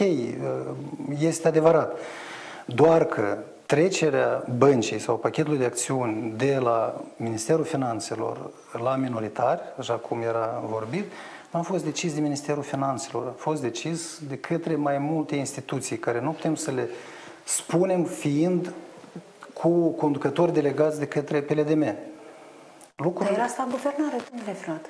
este adevărat. Doar că trecerea băncii sau pachetului de acțiuni de la Ministerul Finanțelor la minoritari, așa cum era vorbit, nu a fost decis de Ministerul Finanțelor, a fost decis de către mai multe instituții care nu putem să le spunem fiind cu conducători delegați de către P L D M. Lucruri... Dar era asta guvernare, domnule Filat.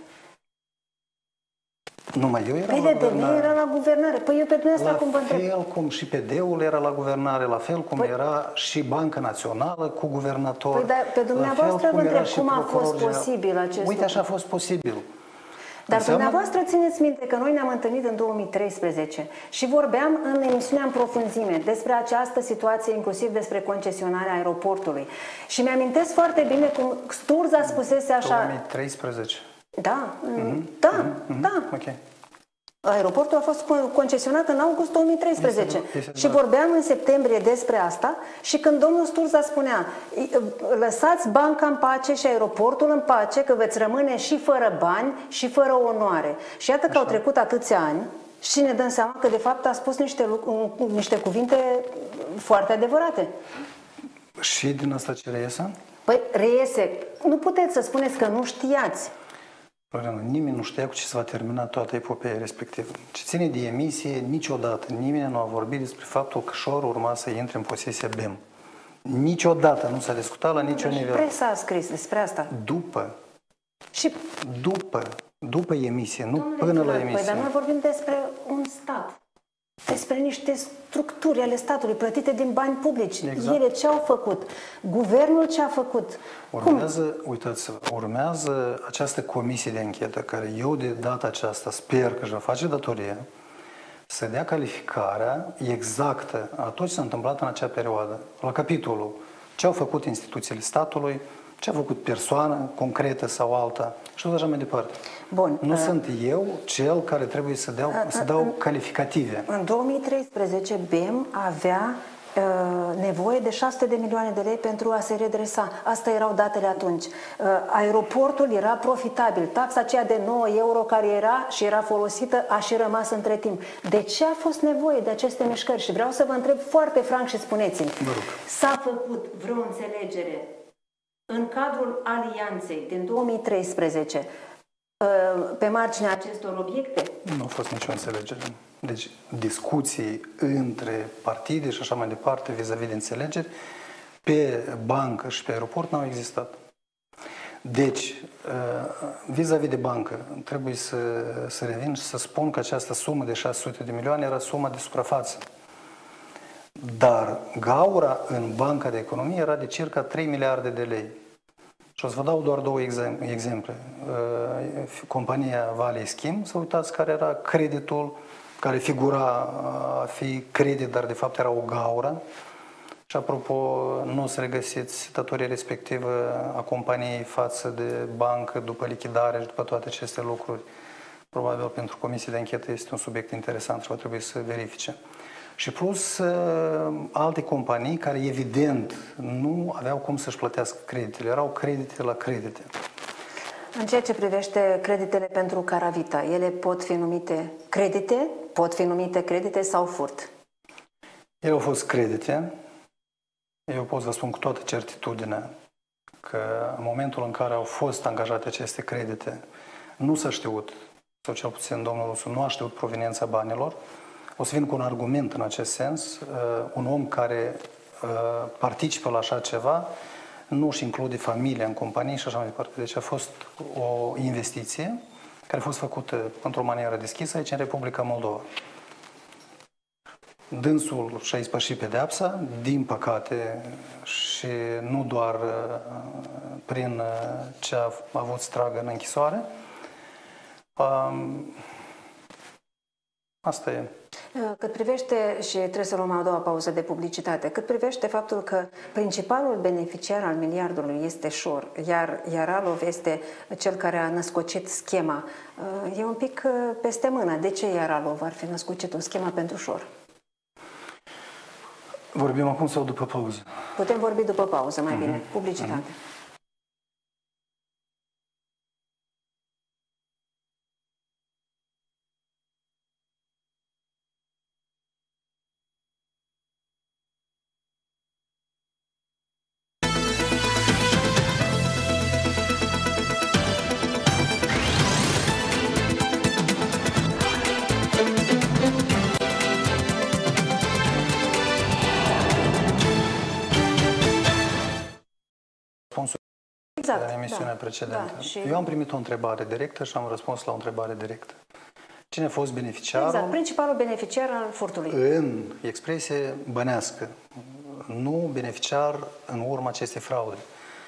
Numai eu eram P la L D M guvernare. era la guvernare. Păi eu pe dumneavoastră La cum vă întreb? fel cum și P D-ul era la guvernare, la fel cum păi... era și Banca Națională cu guvernator. Păi, dar pe dumneavoastră vă întreb cum a fost general. posibil acest Uite, lucru. așa a fost posibil. Dar Înseamnă... dumneavoastră țineți minte că noi ne-am întâlnit în două mii treisprezece și vorbeam în emisiunea în profunzime despre această situație, inclusiv despre concesionarea aeroportului. Și mi-amintesc foarte bine cum Sturza spusese așa... două mii treisprezece. Da, mm-hmm. da, mm-hmm. da. Ok. Aeroportul a fost concesionat în august două mii treisprezece este, este și vorbeam în septembrie despre asta și când domnul Sturza spunea lăsați banca în pace și aeroportul în pace că veți rămâne și fără bani și fără onoare. Și iată că Așa. au trecut atâția ani și ne dăm seama că de fapt a spus niște, niște cuvinte foarte adevărate. Și din asta ce reiese? Păi reiese, nu puteți să spuneți că nu știați. Nimeni nu știa cu ce se va termina toată epopeea respectivă. Ce ține de emisie, niciodată nimeni nu a vorbit despre faptul că Șor urma să intre în posesia B E M. Niciodată nu s-a discutat la niciun nivel. Presa a scris despre asta. După. Și după. După emisie, nu Domnule până Turan, la emisie. Păi, dar noi vorbim despre un stat. Despre niște structuri ale statului plătite din bani publici. Exact. Ele ce au făcut? Guvernul ce a făcut? Urmează, Cum? uitați-vă, urmează această comisie de anchetă care eu de data aceasta sper că își va face datorie să dea calificarea exactă a tot ce s-a întâmplat în acea perioadă. La capitolul ce au făcut instituțiile statului, ce a făcut persoană concretă sau alta și tot așa mai departe. Bun, nu uh, sunt eu cel care trebuie să, dau, uh, să dau uh, calificative. În două mii treisprezece B E M avea uh, nevoie de șase sute de milioane de lei pentru a se redresa. Astea erau datele atunci. Uh, aeroportul era profitabil. Taxa aceea de nouă euro care era și era folosită a și rămas între timp. De ce a fost nevoie de aceste mișcări? Și vreau să vă întreb foarte franc și spuneți-mi. S-a făcut vreo înțelegere în cadrul alianței din două mii treisprezece pe marginea acestor obiecte? Nu a fost nicio înțelegere. Deci discuții între partide și așa mai departe vis-a-vis de înțelegeri pe bancă și pe aeroport n-au existat. Deci, vis-a-vis de bancă, trebuie să, să revin și să spun că această sumă de șase sute de milioane era suma de suprafață. Dar gaura în Banca de Economie era de circa trei miliarde de lei. Și o să vă dau doar două exemple. Compania Valley Schimb, să uitați care era creditul, care figura a fi credit, dar de fapt era o gaură. Și apropo, nu o să regăsiți datoria respectivă a companiei față de bancă după lichidare și după toate aceste lucruri. Probabil pentru comisie de anchetă este un subiect interesant și va trebui să verifice. Și plus alte companii care evident nu aveau cum să-și plătească creditele, erau credite la credite. În ceea ce privește creditele pentru Caravita, ele pot fi numite credite, pot fi numite credite sau furt? Ele au fost credite. Eu pot să vă spun cu toată certitudinea că în momentul în care au fost angajate aceste credite, nu s-a știut, sau cel puțin domnul Rusu nu a știut proveniența banilor. O să vin cu un argument în acest sens. Un om care participă la așa ceva nu își include familia în companie și așa mai departe. Deci a fost o investiție care a fost făcută într-o manieră deschisă aici în Republica Moldova. Dânsul și-a ispășit pedeapsa, din păcate, și nu doar prin ce a avut să tragă în închisoare. Asta e. Cât privește, și trebuie să luăm a doua pauză de publicitate, cât privește faptul că principalul beneficiar al miliardului este Șor, iar Iaralov este cel care a născocit schema, e un pic peste mână. De ce Iaralov ar fi născocit o schemă pentru Șor? Vorbim acum sau după pauză? Putem vorbi după pauză, mai bine. Mm-hmm. Publicitate. Mm-hmm. Exact, în emisiunea da, precedentă. Da, și... Eu am primit o întrebare directă și am răspuns la o întrebare directă. Cine a fost beneficiarul? Exact, principalul beneficiar al furtului. În expresie bănească, nu beneficiar în urma acestei fraude.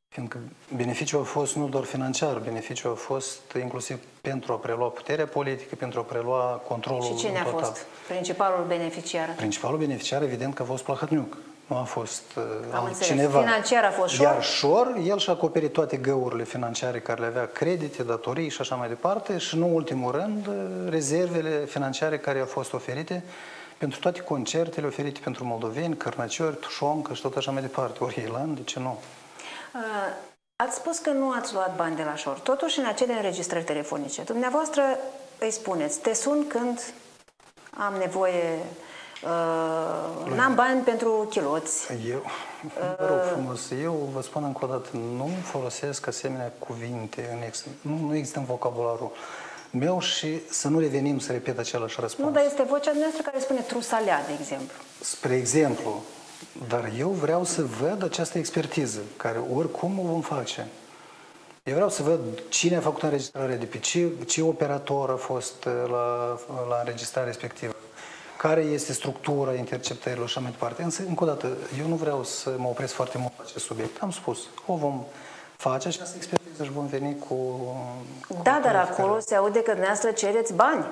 Fiindcă beneficiul a fost nu doar financiar, beneficiul a fost inclusiv pentru a prelua puterea politică, pentru a prelua controlul Și cine a total. fost principalul beneficiar? Principalul beneficiar, evident, că a fost Plahotniuc. Nu a fost Am altcineva. Financiar a fost Șor? Iar Șor, el și-a acoperit toate găurile financiare care le avea, credite, datorii și așa mai departe, și nu ultimul rând, rezervele financiare care au fost oferite pentru toate concertele oferite pentru moldoveni, cărnăciori, tușoncă și tot așa mai departe. Ori Ilan, de ce nu? Uh, ați spus că nu ați luat bani de la Șor. Totuși, în acele înregistrări telefonice, dumneavoastră îi spuneți, te sun când am nevoie, uh, n-am bani pentru chiloți. Eu, vă rog frumos, eu vă spun încă o dată, nu folosesc asemenea cuvinte, în ex, nu, nu există în vocabularul meu și să nu revenim să repet același răspuns. Nu, dar este vocea noastră care spune trusalea, de exemplu. Spre exemplu, dar eu vreau să văd această expertiză, care oricum o vom face. Eu vreau să văd cine a făcut înregistrarea, de pe ce, ce operator a fost la, la înregistrarea respectivă, care este structura interceptărilor și așa mai departe. Însă, încă o dată, eu nu vreau să mă opresc foarte mult la acest subiect. Am spus, o vom face această expertiză și vom veni cu... cu da, dar acolo se aude că dumneavoastră cereți bani.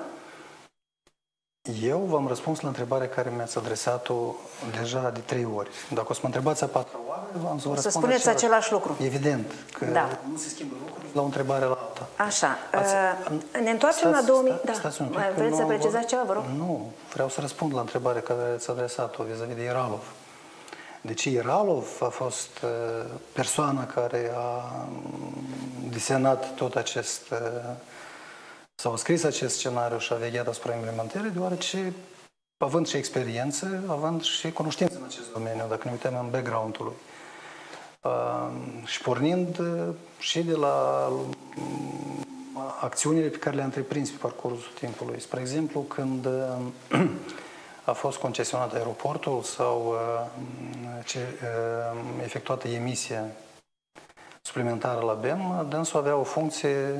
Eu v-am răspuns la întrebarea care mi-ați adresat-o deja de trei ori. Dacă o să mă întrebați a patra oară, v-am să vă răspund să spuneți același, același lucru. Evident, că da. nu se schimbă lucrurile la o întrebare la alta. Așa. Ați, uh, ne întoarcem la două mii... Da. Stați un pic, mai vreți să precizați ceva, vă rog? Nu, vreau să răspund la întrebarea care ați adresat-o vis-a-vis de Iralov. Deci Iralov a fost uh, persoana care a desenat tot acest... Uh, sau a scris acest scenariu și a vegheat asupra implementării, deoarece, având și experiență, având și cunoștință în acest domeniu, dacă ne uităm în background-ul lui. Uh, și pornind uh, și de la uh, acțiunile pe care le-a întreprins pe parcursul timpului. Spre exemplu, când uh, a fost concesionat aeroportul sau uh, ce, uh, efectuată emisia suplimentară la B E M, dânsul avea o funcție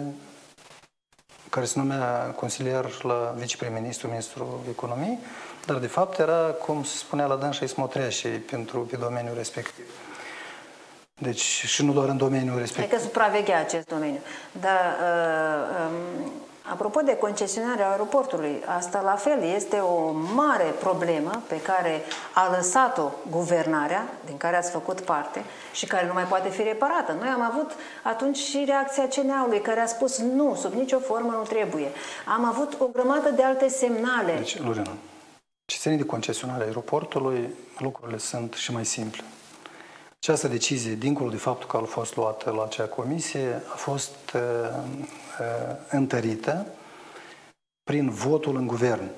care se numea consilier la viceprim-ministru, ministrul economiei, dar de fapt era, cum se spunea la dânsa, ismotreașii pentru pe domeniul respectiv. Deci și nu doar în domeniul respectiv. Adică supraveghea acest domeniu. Dar uh, um, apropo de concesionarea aeroportului, asta la fel este o mare problemă pe care a lăsat-o guvernarea, din care ați făcut parte și care nu mai poate fi reparată. Noi am avut atunci și reacția C N A-ului, care a spus nu, sub nicio formă nu trebuie. Am avut o grămadă de alte semnale. Deci, Lorena, ce ține de concesionarea aeroportului, lucrurile sunt și mai simple. Această decizie, dincolo de faptul că a fost luată la acea comisie, a fost uh, uh, întărită prin votul în guvern.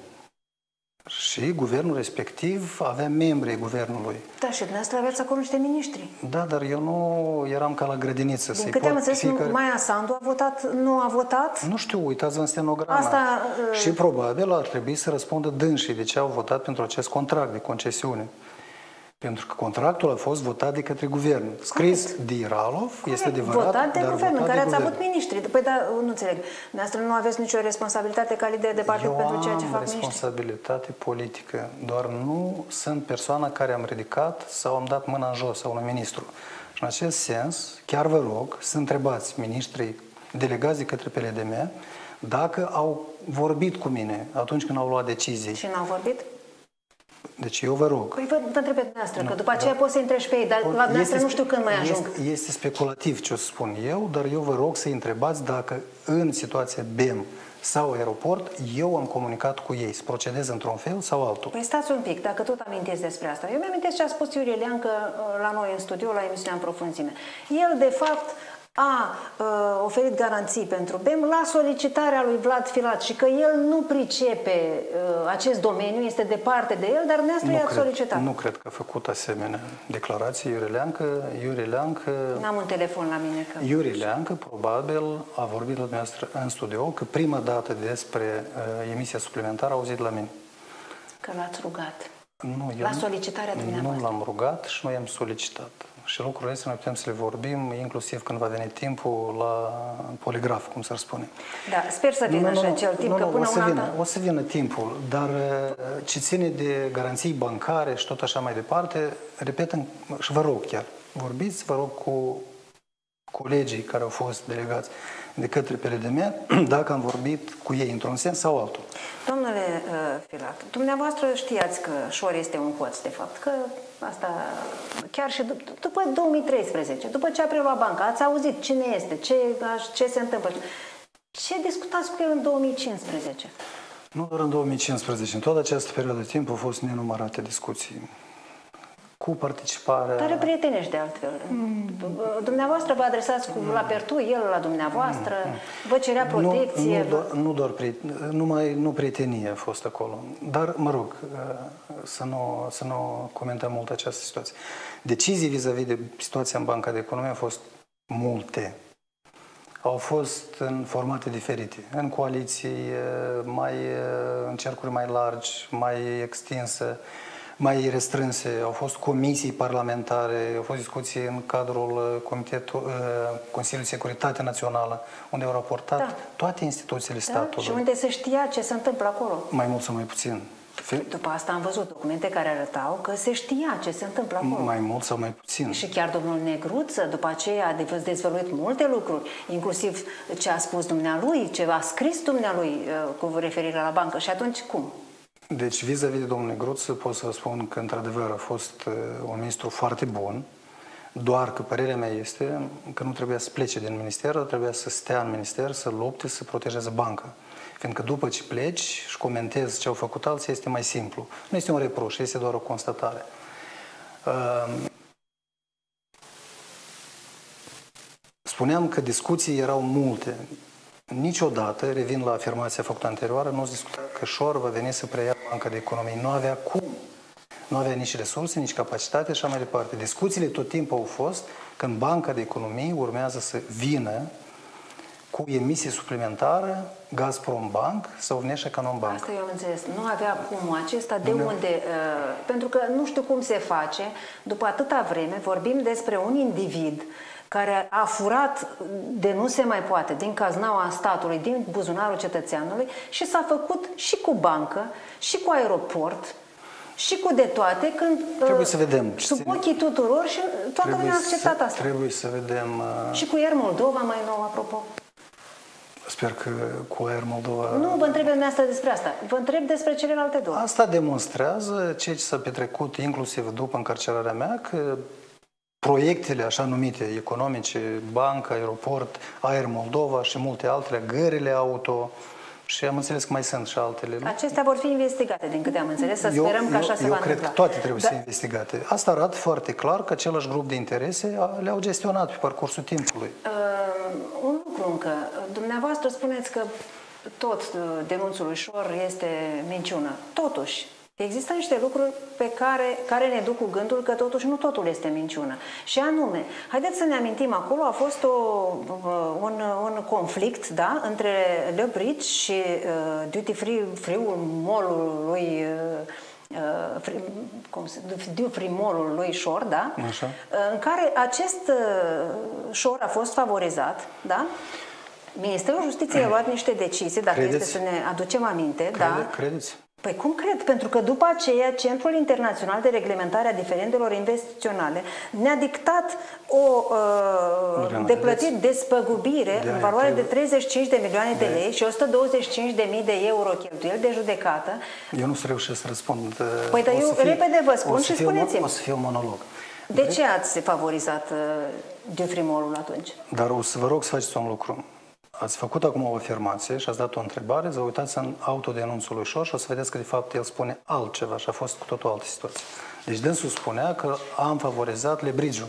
Și guvernul respectiv avea membrii guvernului. Da, și dumneavoastră aveați acolo niște miniștri. Da, dar eu nu eram ca la grădiniță. Din câte am înțeles, fiecare... Maia Sandu a votat, nu a votat? Nu știu, uitați în stenogramă. Asta, uh... Și probabil ar trebui să răspundă dânsii de ce au votat pentru acest contract de concesiune. Pentru că contractul a fost votat de către guvern. Scris Corect. de Iralov, Corect. este adevărat, votat de dar guvern, votat în care de ați guvern. avut miniștri. Păi da, nu înțeleg. Dumneavoastră nu aveți nicio responsabilitate ca lider de partid Eu pentru ceea ce am fac miniștri? responsabilitate politică, doar nu sunt persoana care am ridicat sau am dat mâna în jos sau unui ministru. Și în acest sens, chiar vă rog să întrebați miniștrii delegați de către P L D M dacă au vorbit cu mine atunci când au luat decizii. Și n-au vorbit? Deci eu vă rog. Păi vă, vă întreb pe dumneavoastră, că după aceea da. poți să întrebi pe ei, dar la dumneavoastră nu știu când mai ajung. Este, este speculativ ce o să spun eu, dar eu vă rog să întrebați dacă în situația B E M sau aeroport, eu am comunicat cu ei, să procedez într-un fel sau altul. Păi stați un pic, dacă tot amintiți despre asta. Eu mi-amintesc ce a spus Iurie Leancă la noi în studio, la emisiunea În Profunzime. El, de fapt, a uh, oferit garanții pentru B E M la solicitarea lui Vlad Filat și că el nu pricepe uh, acest domeniu, este departe de el, dar dumneavoastră i-ați solicitat. Nu cred că a făcut asemenea declarații Iurie Leancă. Iurie Leancă... N-am un telefon la mine. Că... Iurie Leancă probabil a vorbit la dumneavoastră în studio că prima dată despre uh, emisia suplimentară a auzit la mine. Că l-ați rugat. Nu, la solicitarea dumneavoastră. Nu l-am rugat și noi am solicitat. Și lucrurile astea noi putem să le vorbim, inclusiv când va veni timpul la poligraf, cum s-ar spune. Da, sper să vină așa acel timp, că până una alta... O să vină timpul, dar ce ține de garanții bancare și tot așa mai departe, repet, și vă rog chiar, vorbiți, vă rog, cu colegii care au fost delegați de către P L D M, dacă am vorbit cu ei într-un sens sau altul. Domnule uh, Filat, dumneavoastră știați că Șor este un hoț, de fapt, că asta chiar și dup- după două mii treisprezece, după ce a preluat banca, ați auzit cine este, ce, ce se întâmplă. Ce discutați cu el în două mii cincisprezece? Nu doar în două mii cincisprezece, în toată această perioadă de timp au fost nenumărate discuții cu participarea... Tare prietenești de altfel. Mm. Dumneavoastră vă adresați cu mm. la Pertu, el la dumneavoastră, mm. vă cerea protecție. Nu, nu, doar, nu doar numai, nu prietenie a fost acolo. Dar, mă rog, să nu, să nu comentăm mult această situație. Decizii vis-a-vis de situația în Banca de Economie au fost multe. Au fost în formate diferite, în coaliții mai, în cercuri mai largi, mai extinse, mai restrânse. Au fost comisii parlamentare, au fost discuții în cadrul Comitetul, Consiliului Securitate Națională, unde au raportat da. toate instituțiile da? statului. Și unde se știa ce se întâmplă acolo. Mai mult sau mai puțin. După asta am văzut documente care arătau că se știa ce se întâmplă acolo. Mai mult sau mai puțin. Și chiar domnul Negruță, după aceea, a dezvăluit multe lucruri, inclusiv ce a spus dumnealui, ce a scris dumnealui cu referire la bancă. Și atunci cum? Deci, vis-a-vis de domnul Negruță, pot să vă spun că, într-adevăr, a fost un ministru foarte bun, doar că părerea mea este că nu trebuia să plece din minister, trebuia să stea în minister, să lupte, să protejeze banca. Fiindcă după ce pleci și comentezi ce au făcut alții, este mai simplu. Nu este un reproș, este doar o constatare. Spuneam că discuții erau multe. Niciodată, revin la afirmația făcută anterioară, nu se discuta că Șor va veni să preia Banca de Economie. Nu avea cum. Nu avea nici resurse, nici capacitate și așa mai departe. Discuțiile tot timpul au fost că în Banca de Economie urmează să vină cu emisie suplimentară Gazprombank sau Vneșa Econombank. Asta eu am înțeles. Nu avea cum acesta, de nu. unde... Uh, pentru că nu știu cum se face, după atâta vreme, vorbim despre un individ care a furat de nu se mai poate din caznaua statului, din buzunarul cetățeanului și s-a făcut și cu bancă, și cu aeroport, și cu de toate, când trebuie să vedem, sub ochii tuturor și toată lumea a acceptat să, asta. Trebuie să vedem... Uh... Și cu Air Moldova mai nou, apropo. Sper că cu Air Moldova... Nu vă întreb dumneavoastră despre asta. Vă întreb despre celelalte două. Asta demonstrează ceea ce s-a petrecut inclusiv după încarcerarea mea, că proiectele așa numite economice, bancă, aeroport, Air Moldova și multe altele, gările auto, și am înțeles că mai sunt și altele. Acestea vor fi investigate, din câte am înțeles, să eu, sperăm că așa eu, se eu va cred întâmpla. că toate trebuie da. să fie investigate. Asta arată foarte clar că același grup de interese le-au gestionat pe parcursul timpului. Uh, un lucru încă. Dumneavoastră spuneți că tot denunțul lui Șor este minciună. Totuși, există niște lucruri pe care, care ne duc cu gândul că totuși nu totul este minciună. Și anume, haideți să ne amintim, acolo a fost o, un, un conflict, da, între Le Bridge și uh, Duty Free, Free-ul mall-ul lui uh, free, cum se, Duty Free mall-ul lui Șor, da? Așa. În care acest uh, Șor a fost favorizat, da? Ministerul Justiției a luat niște decizii, dacă credeți? Este să ne aducem aminte, Crede, da? Credeți? Păi cum cred? Pentru că după aceea Centrul Internațional de Reglementare a Diferendelor Investiționale ne-a dictat o uh, de plătit despăgubire de în valoare trebuie. de treizeci și cinci de milioane de, de lei și o sută douăzeci și cinci de mii de euro cheltuieli de judecată. Eu nu să reușesc să răspund. Păi dar eu fie, repede vă spun și spuneți-mi. O să fie un monolog. De ce ați favorizat uh, Dufrimolul atunci? Dar o să vă rog să faceți un lucru. Ați făcut acum o afirmație și ați dat o întrebare, vă uitați în autodenunțul lui Șor și o să vedeți că de fapt el spune altceva și a fost cu totul altă situație. Deci dânsul spunea că am favorizat leverage-ul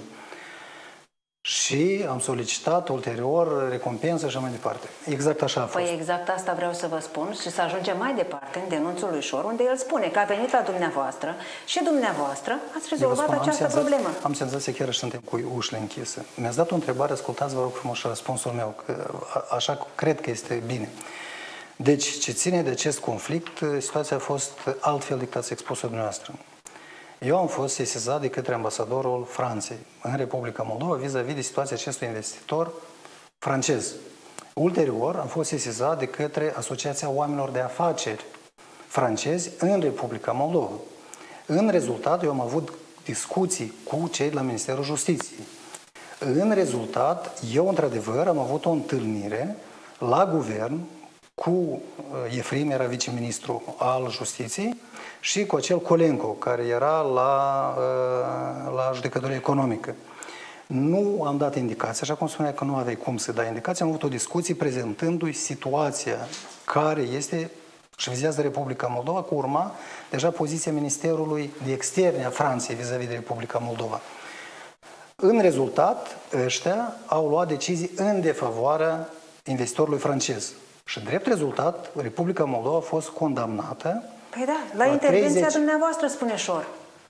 și am solicitat ulterior recompensă și așa mai departe. Exact așa a fost. Păi exact asta vreau să vă spun și să ajungem mai departe în denunțul lui Șor, unde el spune că a venit la dumneavoastră și dumneavoastră ați rezolvat spun, această am problemă. Am senzația chiar și suntem cu ușile închise. Mi-ați dat o întrebare, ascultați, vă rog frumos, și răspunsul meu, că așa cred că este bine. Deci, ce ține de acest conflict, situația a fost altfel decât ați expus-o dumneavoastră. Eu am fost sesizat de către ambasadorul Franței în Republica Moldova vis-a-vis de situația acestui investitor francez. Ulterior, am fost sesizat de către Asociația Oamenilor de Afaceri francezi în Republica Moldova. În rezultat, eu am avut discuții cu cei de la Ministerul Justiției. În rezultat, eu, într-adevăr, am avut o întâlnire la guvern cu Efrim, era viceministru al Justiției, și cu acel Colenco, care era la, la judecătorie economică. Nu am dat indicații, așa cum spunea că nu aveai cum să dai indicații, am avut o discuție prezentându-i situația care este și vizează Republica Moldova, cu urma deja poziția Ministerului de Externe a Franței vis-a-vis de Republica Moldova. În rezultat, ăștia au luat decizii în defavoarea investitorului francez. Și drept rezultat, Republica Moldova a fost condamnată. Păi da, la, la intervenția treizeci... dumneavoastră, spune Șor.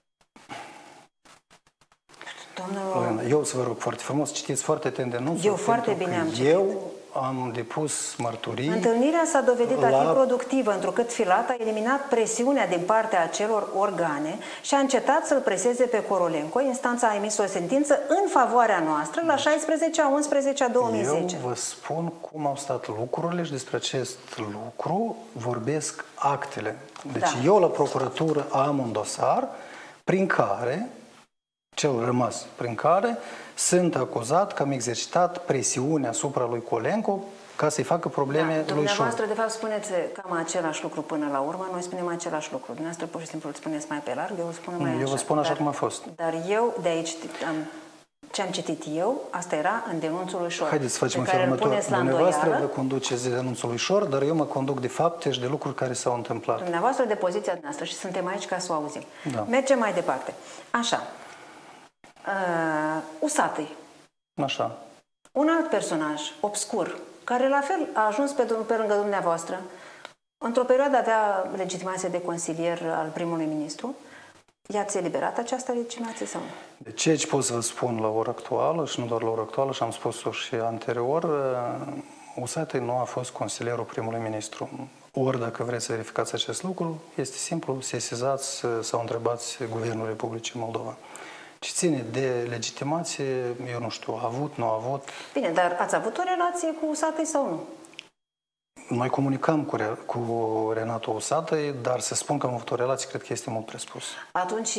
Domnul... Eu să vă rog foarte frumos, citiți foarte atent denunțul. Eu foarte bine am citit. Eu am depus mărturii. Întâlnirea s-a dovedit la... a fi productivă, întrucât Filat a eliminat presiunea din partea acelor organe și a încetat să-l preseze pe Korolenko. Instanța a emis o sentință în favoarea noastră la șaisprezece a unsprezece a două mii zece. Eu vă spun cum au stat lucrurile și despre acest lucru vorbesc actele. Deci da. Eu la procuratură am un dosar prin care... cel rămas, prin care sunt acuzat că am exercitat presiune asupra lui Colenco ca să-i facă probleme da, lui Șor. Dumneavoastră, de fapt, spuneți cam același lucru până la urmă, noi spunem același lucru. Dumneavoastră, pur și simplu, îl spuneți mai pe larg, eu îl spun mai Eu așa. vă spun așa dar, cum a fost. Dar eu, de aici, am, ce am citit eu, asta era în denunțul lui Șor. Haideți să facem în felul următor. Dumneavoastră vă conduceți denunțul lui Șor, dar eu mă conduc de fapte și de lucruri care s-au întâmplat. Dumneavoastră de poziția noastră și suntem aici ca să o auzim. Da. Mergem mai departe. Așa. Uh, Usatăi. Așa. Un alt personaj obscur, care la fel a ajuns pe, pe lângă dumneavoastră, într-o perioadă avea legitimație de consilier al primului ministru. I-ați eliberat această legitimație sau nu? De ceea ce pot să vă spun la ora actuală, și nu doar la ora actuală, și am spus-o și anterior, Usatăi nu a fost consilierul primului ministru. Ori, dacă vreți să verificați acest lucru, este simplu, sesizați sau întrebați Guvernul Republicii Moldova. Ce ține de legitimație, eu nu știu, a avut, nu a avut. Bine, dar ați avut o relație cu Usatăi sau nu? Noi comunicam cu, cu Renato Usatăi, dar să spun că am avut o relație, cred că este mult prespus. Atunci,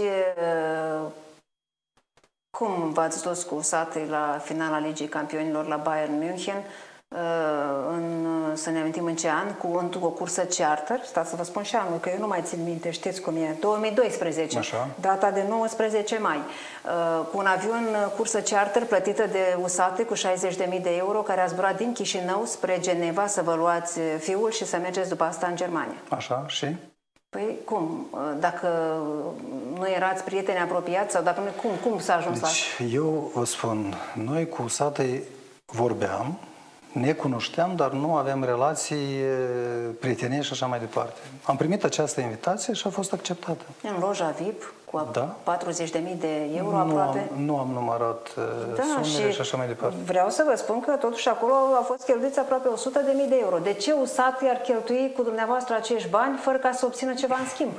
cum v-ați dus cu Usatăi la finala Ligii Campionilor la Bayern München? În, să ne amintim în ce an, cu o cursă charter, stați să vă spun și anul, că eu nu mai țin minte, știți cum e, două mii doisprezece, așa. Data de nouăsprezece mai, cu un avion cursă charter plătită de Usatăi cu șaizeci de mii de euro, care a zburat din Chișinău spre Geneva să vă luați fiul și să mergeți după asta în Germania. Așa, și? Păi cum? Dacă nu erați prieteni apropiați sau dacă nu, cum, cum s-a ajuns la deci, la... eu vă spun, noi cu Usatăi vorbeam, ne cunoșteam, dar nu aveam relații prietenești și așa mai departe. Am primit această invitație și a fost acceptată. În loja V I P, cu da? patruzeci de mii de euro nu aproape? Am, nu am numărat da, sumele și, și așa mai departe. Vreau să vă spun că totuși acolo a fost cheltuiți aproape o sută de mii de euro. De ce Usatăi ar cheltui cu dumneavoastră acești bani fără ca să obțină ceva în schimb?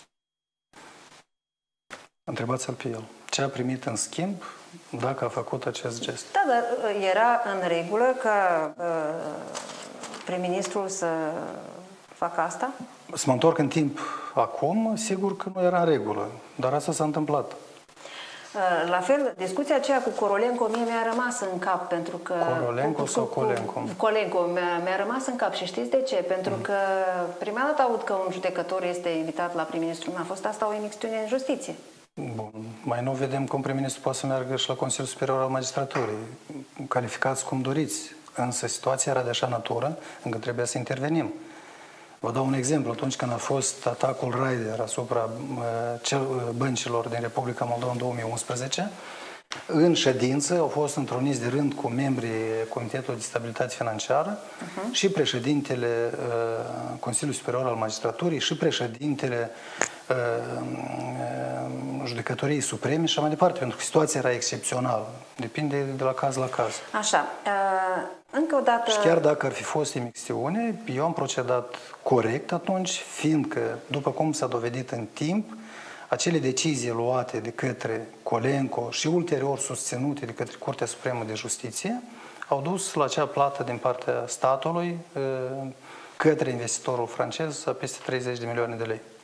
Întrebați-l pe el. Ce a primit în schimb dacă a făcut acest gest? Da, dar era în regulă ca uh, prim-ministrul să facă asta? Să mă întorc în timp acum, sigur că nu era în regulă, dar asta s-a întâmplat. Uh, la fel, discuția aceea cu Korolenko mie mi-a rămas în cap, pentru că... Korolenko sau Colenco? Colenco mi-a mi rămas în cap și știți de ce? Pentru mm. că prima dată aud că un judecător este invitat la prim-ministru, mi-a fost asta o imixtiune în justiție. Bun. Mai nou vedem cum prim-ministru poate să meargă și la Consiliul Superior al Magistraturii. Calificați cum doriți. Însă situația era de așa natură încât trebuia să intervenim. Vă dau un exemplu. Atunci când a fost atacul Raider asupra uh, cel, uh, băncilor din Republica Moldova în două mii unsprezece, în ședință au fost întruniți de rând cu membrii Comitetului de Stabilitate Financiară uh-huh. și președintele uh, Consiliului Superior al Magistraturii și președintele uh, Judecătoriei Supreme și așa mai departe, pentru că situația era excepțională. Depinde de la caz la caz. Așa. Uh, încă o dată... Și chiar dacă ar fi fost imixtiune, eu am procedat corect atunci, fiindcă, după cum s-a dovedit în timp, acele decizii luate de către Colenco și ulterior susținute de către Curtea Supremă de Justiție au dus la acea plată din partea statului către investitorul francez a peste treizeci de milioane de lei.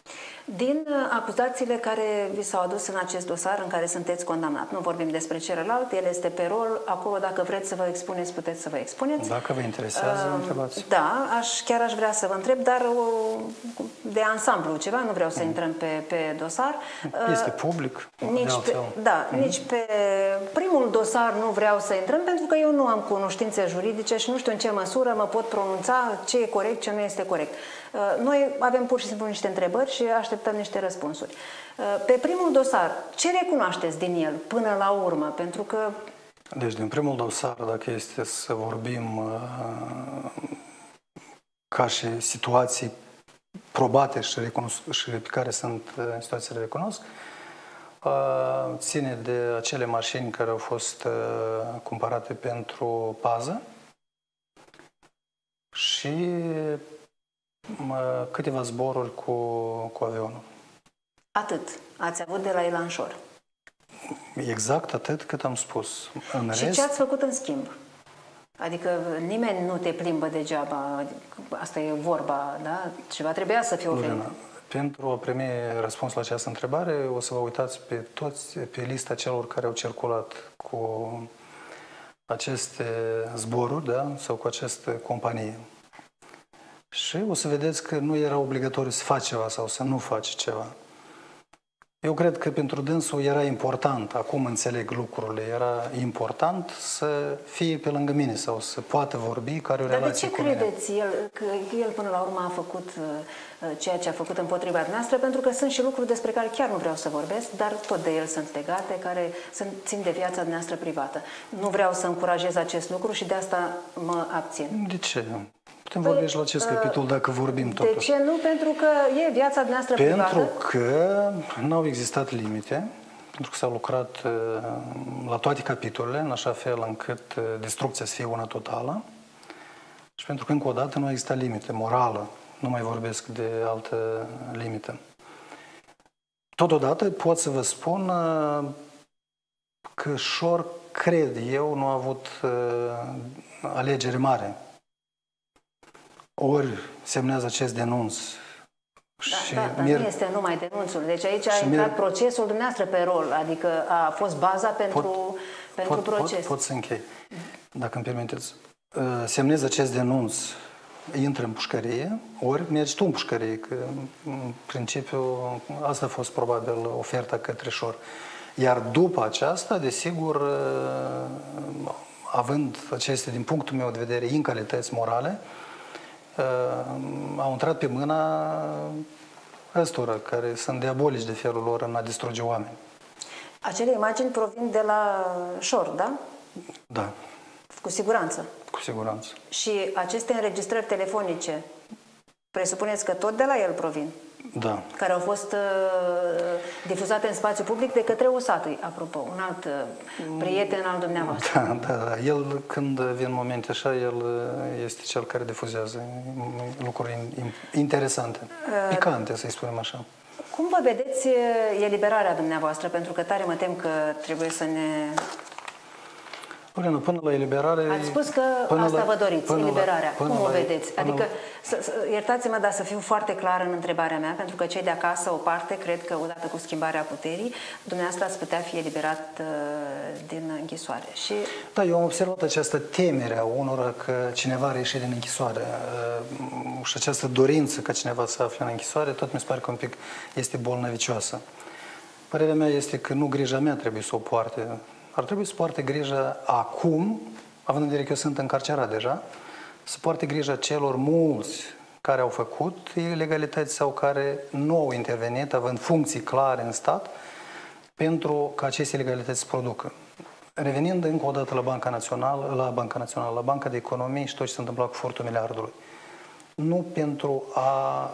Din acuzațiile care vi s-au adus în acest dosar în care sunteți condamnat, nu vorbim despre celălalt, el este pe rol, acolo dacă vreți să vă expuneți, puteți să vă expuneți. Dacă vă interesează, uh, întrebați. Da, aș, chiar aș vrea să vă întreb, dar o, de ansamblu ceva, nu vreau să mm. intrăm pe, pe dosar. Este public. Nici pe, da, mm. nici pe primul dosar nu vreau să intrăm, pentru că eu nu am cunoștințe juridice și nu știu în ce măsură mă pot pronunța ce e corect, ce nu este corect. Noi avem pur și simplu niște întrebări și așteptăm niște răspunsuri. Pe primul dosar, ce recunoașteți din el până la urmă? Pentru că... Deci, din primul dosar, dacă este să vorbim ca și situații probate și, și pe care sunt în situații le recunosc, ține de acele mașini care au fost cumpărate pentru pază și câteva zboruri cu, cu avionul. Atât ați avut de la Elanșor? Exact atât cât am spus. În și rest, ce ați făcut în schimb? Adică nimeni nu te plimbă degeaba, asta e vorba, da? Ceva trebuia să fie oferit. Pentru a primi răspuns la această întrebare, o să vă uitați pe toți, pe lista celor care au circulat cu aceste zboruri, da? Sau cu această companie. Și o să vedeți că nu era obligatoriu să faci ceva sau să nu faci ceva. Eu cred că pentru dânsul era important, acum înțeleg lucrurile, era important să fie pe lângă mine sau să poată vorbi, care o relație cu mine. Dar de ce credeți el, că el până la urmă a făcut uh, ceea ce a făcut împotriva noastră? Pentru că sunt și lucruri despre care chiar nu vreau să vorbesc, dar tot de el sunt legate, care sunt, țin de viața noastră privată. Nu vreau să încurajez acest lucru și de asta mă abțin. De ce? Putem păi, vorbi și la acest uh, capitol dacă vorbim totuși. De ce nu? Pentru că e viața noastră privată. Pentru că nu au existat limite, pentru că s-a lucrat uh, la toate capitolele, în așa fel încât uh, destrucția să fie una totală și pentru că încă o dată nu a existat limite morală, nu mai vorbesc de altă limită. Totodată pot să vă spun uh, că Șor, cred eu, nu a avut uh, alegere mare. Ori semnează acest denunț. Da, și da, dar nu este numai denunțul. Deci aici a intrat procesul dumneavoastră pe rol, adică a fost baza pentru, pot, pentru pot, proces. Pot, pot să închei, dacă îmi permiteți. Semnez acest denunț, intră în pușcărie, ori mergi tu în pușcărie, că în principiu asta a fost probabil oferta către Șor. Iar după aceasta, desigur, având aceste, din punctul meu de vedere, incalități morale, au intrat pe mâna ăstora, care sunt diabolici de felul lor în a distruge oameni. Acele imagini provin de la Șor, da? Da. Cu siguranță. Cu siguranță. Și aceste înregistrări telefonice, presupuneți că tot de la el provin? Da. Care au fost uh, difuzate în spațiu public de către Usatui, apropo, un alt uh, prieten al dumneavoastră. Da, da, da. El, când vin momente așa, el este cel care difuzează lucruri interesante, uh, picante, să-i spunem așa. Cum vă vedeți eliberarea dumneavoastră? Pentru că tare mă tem că trebuie să ne... Până, până la eliberare... Ați spus că asta la, vă doriți, eliberarea. La, Cum o vedeți? La, adică, iertați-mă, dar să fiu foarte clar în întrebarea mea, pentru că cei de acasă, o parte, cred că odată cu schimbarea puterii, dumneavoastră ați putea fi eliberat uh, din închisoare. Și... Da, eu am observat această temere a unora că cineva a ieșit din închisoare uh, și această dorință ca cineva să afle în închisoare, tot mi se pare că un pic este bolnăvicioasă. Părerea mea este că nu grija mea trebuie să o poarte. Ar trebui să poarte grijă acum, având în vedere că eu sunt încarcerat deja, să poarte grijă celor mulți care au făcut ilegalități sau care nu au intervenit, având funcții clare în stat, pentru ca aceste ilegalități să producă. Revenind încă o dată la Banca Națională, la Banca Națională, la Banca de Economie și tot ce s-a întâmplat cu furtul miliardului. Nu pentru a,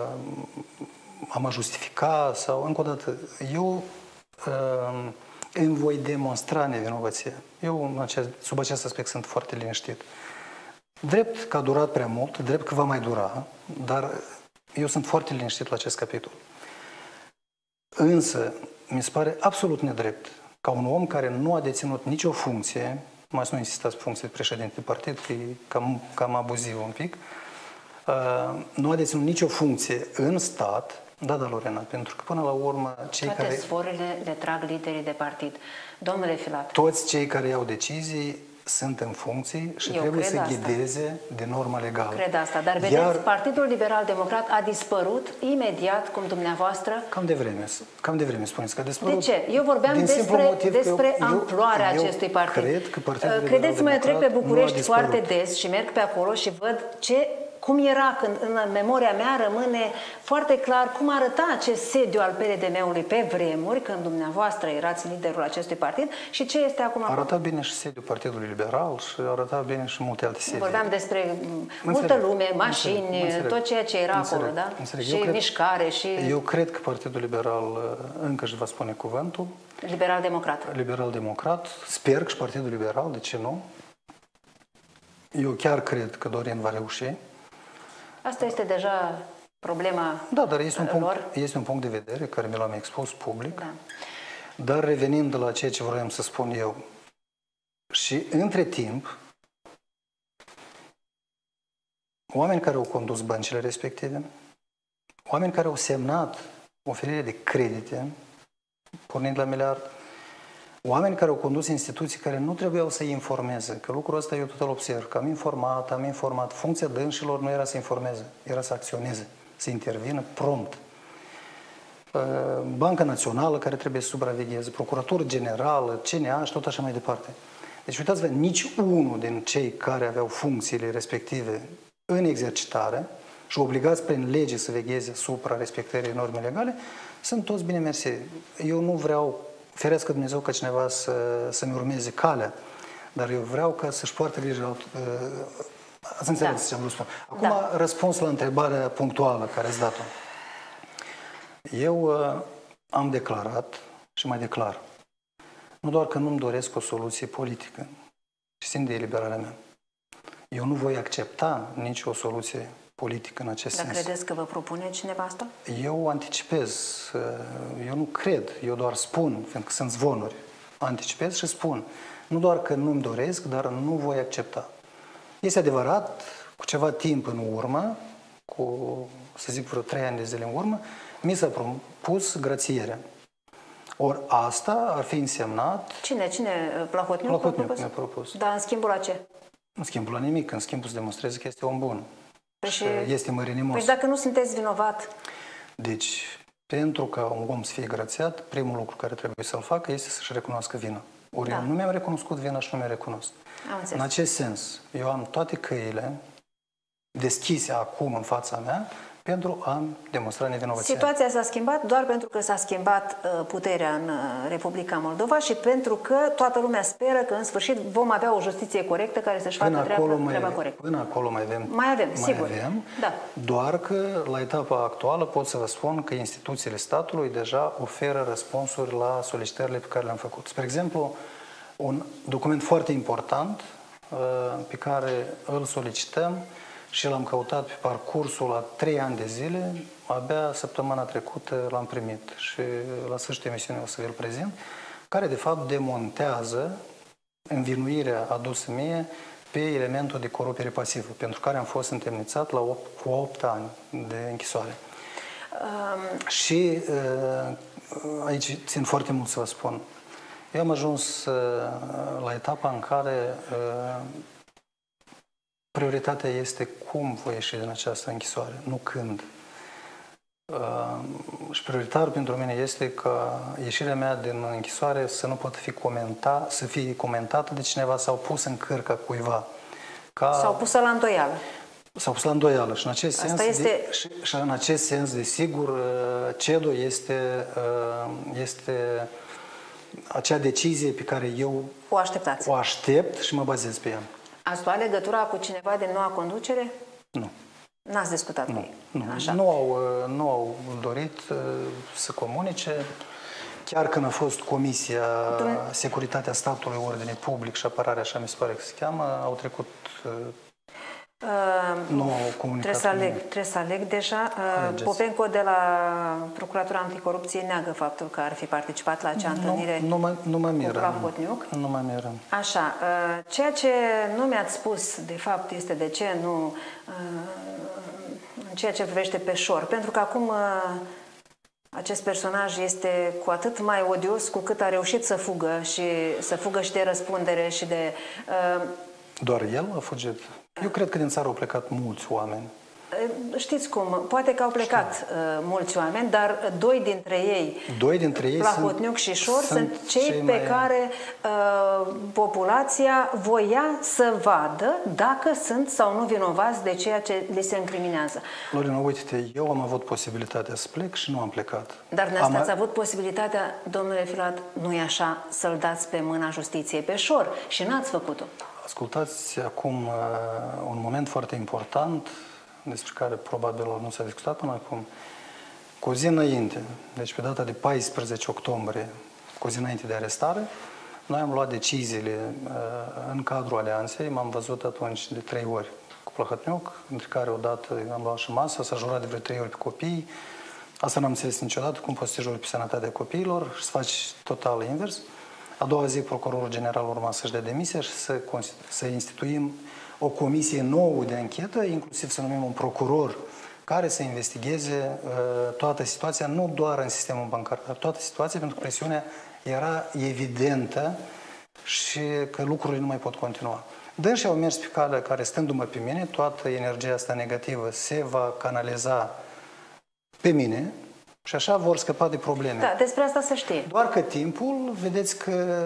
a mă justifica sau, încă o dată, eu îmi voi demonstra nevinovăție. Eu, în acest, sub acest aspect, sunt foarte liniștit. Drept că a durat prea mult, drept că va mai dura, dar eu sunt foarte liniștit la acest capitol. Însă, mi se pare absolut nedrept ca un om care nu a deținut nicio funcție, mai să nu insistați pe funcție de președinte de partid, că e cam, cam abuziv un pic, uh, nu a deținut nicio funcție în stat, Da, da, Lorena, pentru că până la urmă cei Toate care... sforurile le trag liderii de partid. Domnule Filat. Toți cei care iau decizii sunt în funcții și Eu trebuie să asta. ghideze de norma legală. Cred asta, dar vedeți, Iar... Partidul Liberal Democrat a dispărut imediat, cum dumneavoastră... Cam de vreme, cam de vreme spuneți că a dispărut. De ce? Eu vorbeam despre, despre eu, amploarea eu, acestui partid. Cred că Partidul Credeți-mă, eu trec pe București foarte dispărut. des și merg pe acolo și văd ce... Cum era când în memoria mea rămâne foarte clar cum arăta acest sediu al P R D M-ului pe vremuri, când dumneavoastră erați liderul acestui partid și ce este acum? Arăta bine și sediul Partidului Liberal și arăta bine și multe alte sedii. Vorbeam despre mă multă înțeleg, lume, mașini, mă înțeleg, tot ceea ce era înțeleg, acolo, da? Înțeleg. Și eu cred, mișcare și... Eu cred că Partidul Liberal încă își va spune cuvântul. Liberal-democrat. Liberal-democrat. Sper că și Partidul Liberal, de ce nu? Eu chiar cred că Dorin va reuși. Asta este deja problema Da, dar este un, lor. punct, este un punct de vedere care mi l-am expus public. Da. Dar revenind la ceea ce vroiam să spun eu, și între timp, oameni care au condus băncile respective, oameni care au semnat oferire de credite, pornind la miliard, oameni care au condus instituții care nu trebuiau să informeze, că lucrul ăsta eu tot îl observ, că am informat, am informat. Funcția dânșilor nu era să informeze, era să acționeze, să intervină prompt. Banca Națională care trebuie să supravegheze, Procuratură Generală, C N A și tot așa mai departe. Deci uitați-vă, nici unul din cei care aveau funcțiile respective în exercitare și obligați prin lege să vegheze supra respectării normei legale, sunt toți bine mersi. Eu nu vreau, ferească Dumnezeu ca cineva să, să-mi urmeze calea, dar eu vreau ca să-și poartă grijă la... Ați înțeles da. ce am vrut să spun. Acum, da. răspuns la întrebarea punctuală care ați dat-o. Eu uh, am declarat și mai declar, nu doar că nu-mi doresc o soluție politică, ci țin de eliberarea mea. Eu nu voi accepta nici o soluție politică în acest Dar sens. Dar credeți că vă propune cineva asta? Eu anticipez, eu nu cred, eu doar spun, fiindcă sunt zvonuri, anticipez și spun. Nu doar că nu-mi doresc, dar nu voi accepta. Este adevărat, cu ceva timp în urmă, cu, să zic, vreo trei ani de zile în urmă, mi s-a propus grațierea. Ori asta ar fi însemnat... Cine? Cine? Plahotniuc? Plahotniuc mi-a propus. Dar în schimbul la ce? În schimbul la nimic, în schimbul să demonstreze că este om bun. Păi și este mărinimos. Păi dacă nu sunteți vinovat... Deci, pentru ca un om să fie grațiat, primul lucru care trebuie să-l facă este să-și recunoască vina. Ori da. eu nu mi-am recunoscut vina și nu mi-am recunosc. În acest sens, eu am toate căile deschise acum în fața mea pentru a demonstra nevinovăția. Situația s-a schimbat doar pentru că s-a schimbat uh, puterea în uh, Republica Moldova și pentru că toată lumea speră că în sfârșit vom avea o justiție corectă care să-și facă treaba, treaba corectă. Până acolo mai avem. Mai avem, mai sigur. Avem, da. Doar că la etapa actuală pot să vă spun că instituțiile statului deja oferă răspunsuri la solicitările pe care le-am făcut. Spre exemplu, un document foarte important uh, pe care îl solicităm și l-am căutat pe parcursul la trei ani de zile, abia săptămâna trecută l-am primit și la sfârșitul emisiunii o să vi-l prezint, care de fapt demontează învinuirea adusă mie pe elementul de corupere pasivă, pentru care am fost întemnițat la opt, cu opt ani de închisoare. Um... Și uh, aici țin foarte mult să vă spun. Eu am ajuns uh, la etapa în care uh, prioritatea este cum voi ieși din această închisoare, nu când. Uh, și prioritar pentru mine este ca ieșirea mea din închisoare să nu poată fi comenta, să fie comentată de cineva sau pus în cârca cuiva. Ca... Sau pusă la îndoială. S-au pus la îndoială și în acest Asta sens, este... de, și, și în acest sens, desigur, CEDO este, este acea decizie pe care eu o așteptați. O aștept și mă bazez pe ea. Ați luat legătura cu cineva din noua conducere? Nu. N-ați discutat nu, cu ei? Nu, Așa. nu, au, nu au dorit să comunice. Chiar când a fost Comisia Dumne... Securitatea Statului, Ordine Public și Apărare, așa mi se pare că se cheamă, au trecut... Uh, nu au comunicat. Trebuie să aleg, trebuie să aleg deja. Uh, Popenco de la Procuratura Anticorupție neagă faptul că ar fi participat la acea întâlnire. Nu, nu, mă, nu mă miră. Cu Plahotniuc. Nu mă miră. Așa. Uh, ceea ce nu mi-ați spus, de fapt, este de ce nu... Uh, în ceea ce privește pe șor. Pentru că acum uh, Acest personaj este cu atât mai odios cu cât a reușit să fugă și să fugă și de răspundere și de... Uh... Doar el a fugit? Eu cred că din țară au plecat mulți oameni. Știți cum, poate că au plecat uh, mulți oameni, dar doi dintre ei, doi dintre ei Plahotniuc și Șor, sunt, sunt cei, cei pe mai... care uh, populația voia să vadă dacă sunt sau nu vinovați de ceea ce li se încriminează. Lorena, uite-te, eu am avut posibilitatea să plec și nu am plecat. Dar dumneavoastră am... ați avut posibilitatea, domnule Filat, nu-i așa, să-l dați pe mâna justiției pe Șor și n-ați făcut-o. Ascultați acum uh, un moment foarte important despre care probabil nu s-a discutat până acum. Cu o zi înainte, deci pe data de paisprezece octombrie, cu o zi înainte de arestare, noi am luat deciziile uh, în cadrul alianței. M-am văzut atunci de trei ori cu Plahotniuc, între care odată am luat și masă, s-a jurat de vreo trei ori pe copii. Asta n-am înțeles niciodată, cum poți să te juri pe sănătatea copiilor și să faci total invers. A doua zi, procurorul general urma să-și dea demisia și să, să instituim o comisie nouă de anchetă, inclusiv să numim un procuror care să investigheze uh, toată situația, nu doar în sistemul bancar, dar toată situația, pentru că presiunea era evidentă și că lucrurile nu mai pot continua. Dânșii au mers pe calea care, stându-mă pe mine, toată energia asta negativă se va canaliza pe mine și așa vor scăpa de probleme. Da, despre asta se știe. Doar că timpul, vedeți că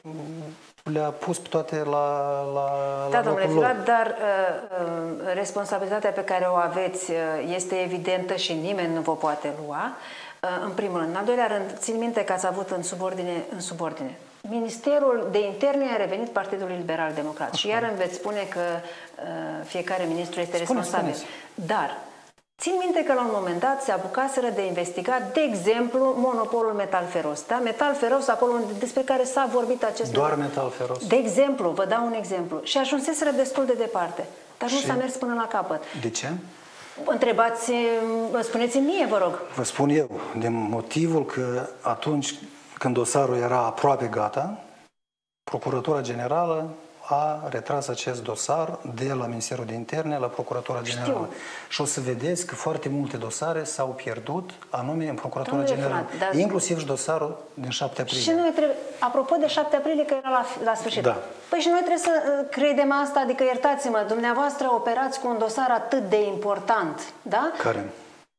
le-a pus pe toate la, la, da, la domnule locul Filat, lor. dar uh, responsabilitatea pe care o aveți uh, este evidentă și nimeni nu vă poate lua. Uh, în primul rând. În al doilea rând, țin minte că ați avut în subordine, în subordine. Ministerul de Interne a revenit Partidului Liberal Democrat. Așa. Și iar îmi veți spune că uh, fiecare ministru este spune, responsabil. Spuneți. Dar țin minte că la un moment dat se apucaseră de investigat, de exemplu, monopolul metal-feros. Da? Metal-feros, acolo despre care s-a vorbit acest Doar metal-feros. De exemplu, vă dau un exemplu. Și ajunseseră destul de departe. Dar și nu s-a mers până la capăt. De ce? Întrebați, spuneți-mi mie, vă rog. Vă spun eu, din motivul că atunci când dosarul era aproape gata, Procuratura Generală a retras acest dosar de la Ministerul de Interne la Procuratura Generală. Știu. Și o să vedeți că foarte multe dosare s-au pierdut, anume în Procuratura Domnule Generală. Frat, dar... Inclusiv și dosarul din șapte aprilie. Și noi trebuie, apropo de șapte aprilie, că era la, la sfârșit. Da. Păi și noi trebuie să credem asta, adică iertați-mă, dumneavoastră operați cu un dosar atât de important, da? Care?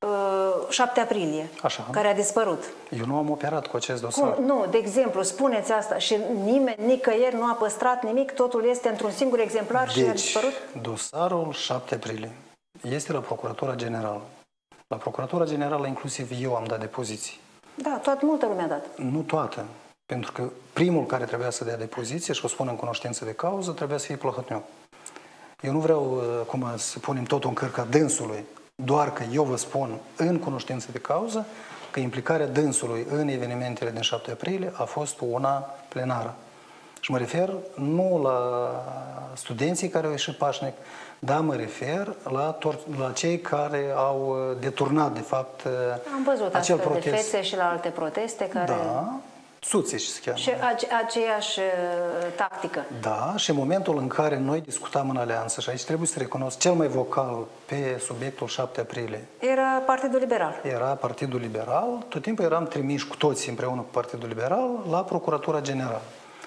șapte aprilie, Așa. Care a dispărut. Eu nu am operat cu acest dosar. Cum? Nu, de exemplu, spuneți asta și nimeni, nicăieri nu a păstrat nimic, totul este într-un singur exemplar deci, și a dispărut? Dosarul șapte aprilie este la Procuratura Generală. La Procuratura Generală inclusiv eu am dat depoziții. Da, toată multă lume a dat. Nu toată. Pentru că primul care trebuia să dea depoziție și o spun în cunoștință de cauză, trebuia să fie Plahotniuc. Eu nu vreau acum să punem totul în cărca dânsului, doar că eu vă spun în cunoștință de cauză că implicarea dânsului în evenimentele din șapte aprilie a fost una plenară. Și mă refer nu la studenții care au ieșit pașnic, dar mă refer la, la cei care au deturnat, de fapt, Am văzut acel astfel protest. de fețe și la alte proteste care... Da, Suțești se cheamă. Și ace aceeași uh, tactică. Da, și în momentul în care noi discutam în alianță, și aici trebuie să recunosc, cel mai vocal pe subiectul șapte aprilie. Era Partidul Liberal. Era Partidul Liberal. Tot timpul eram trimiși cu toți împreună cu Partidul Liberal la Procuratura Generală.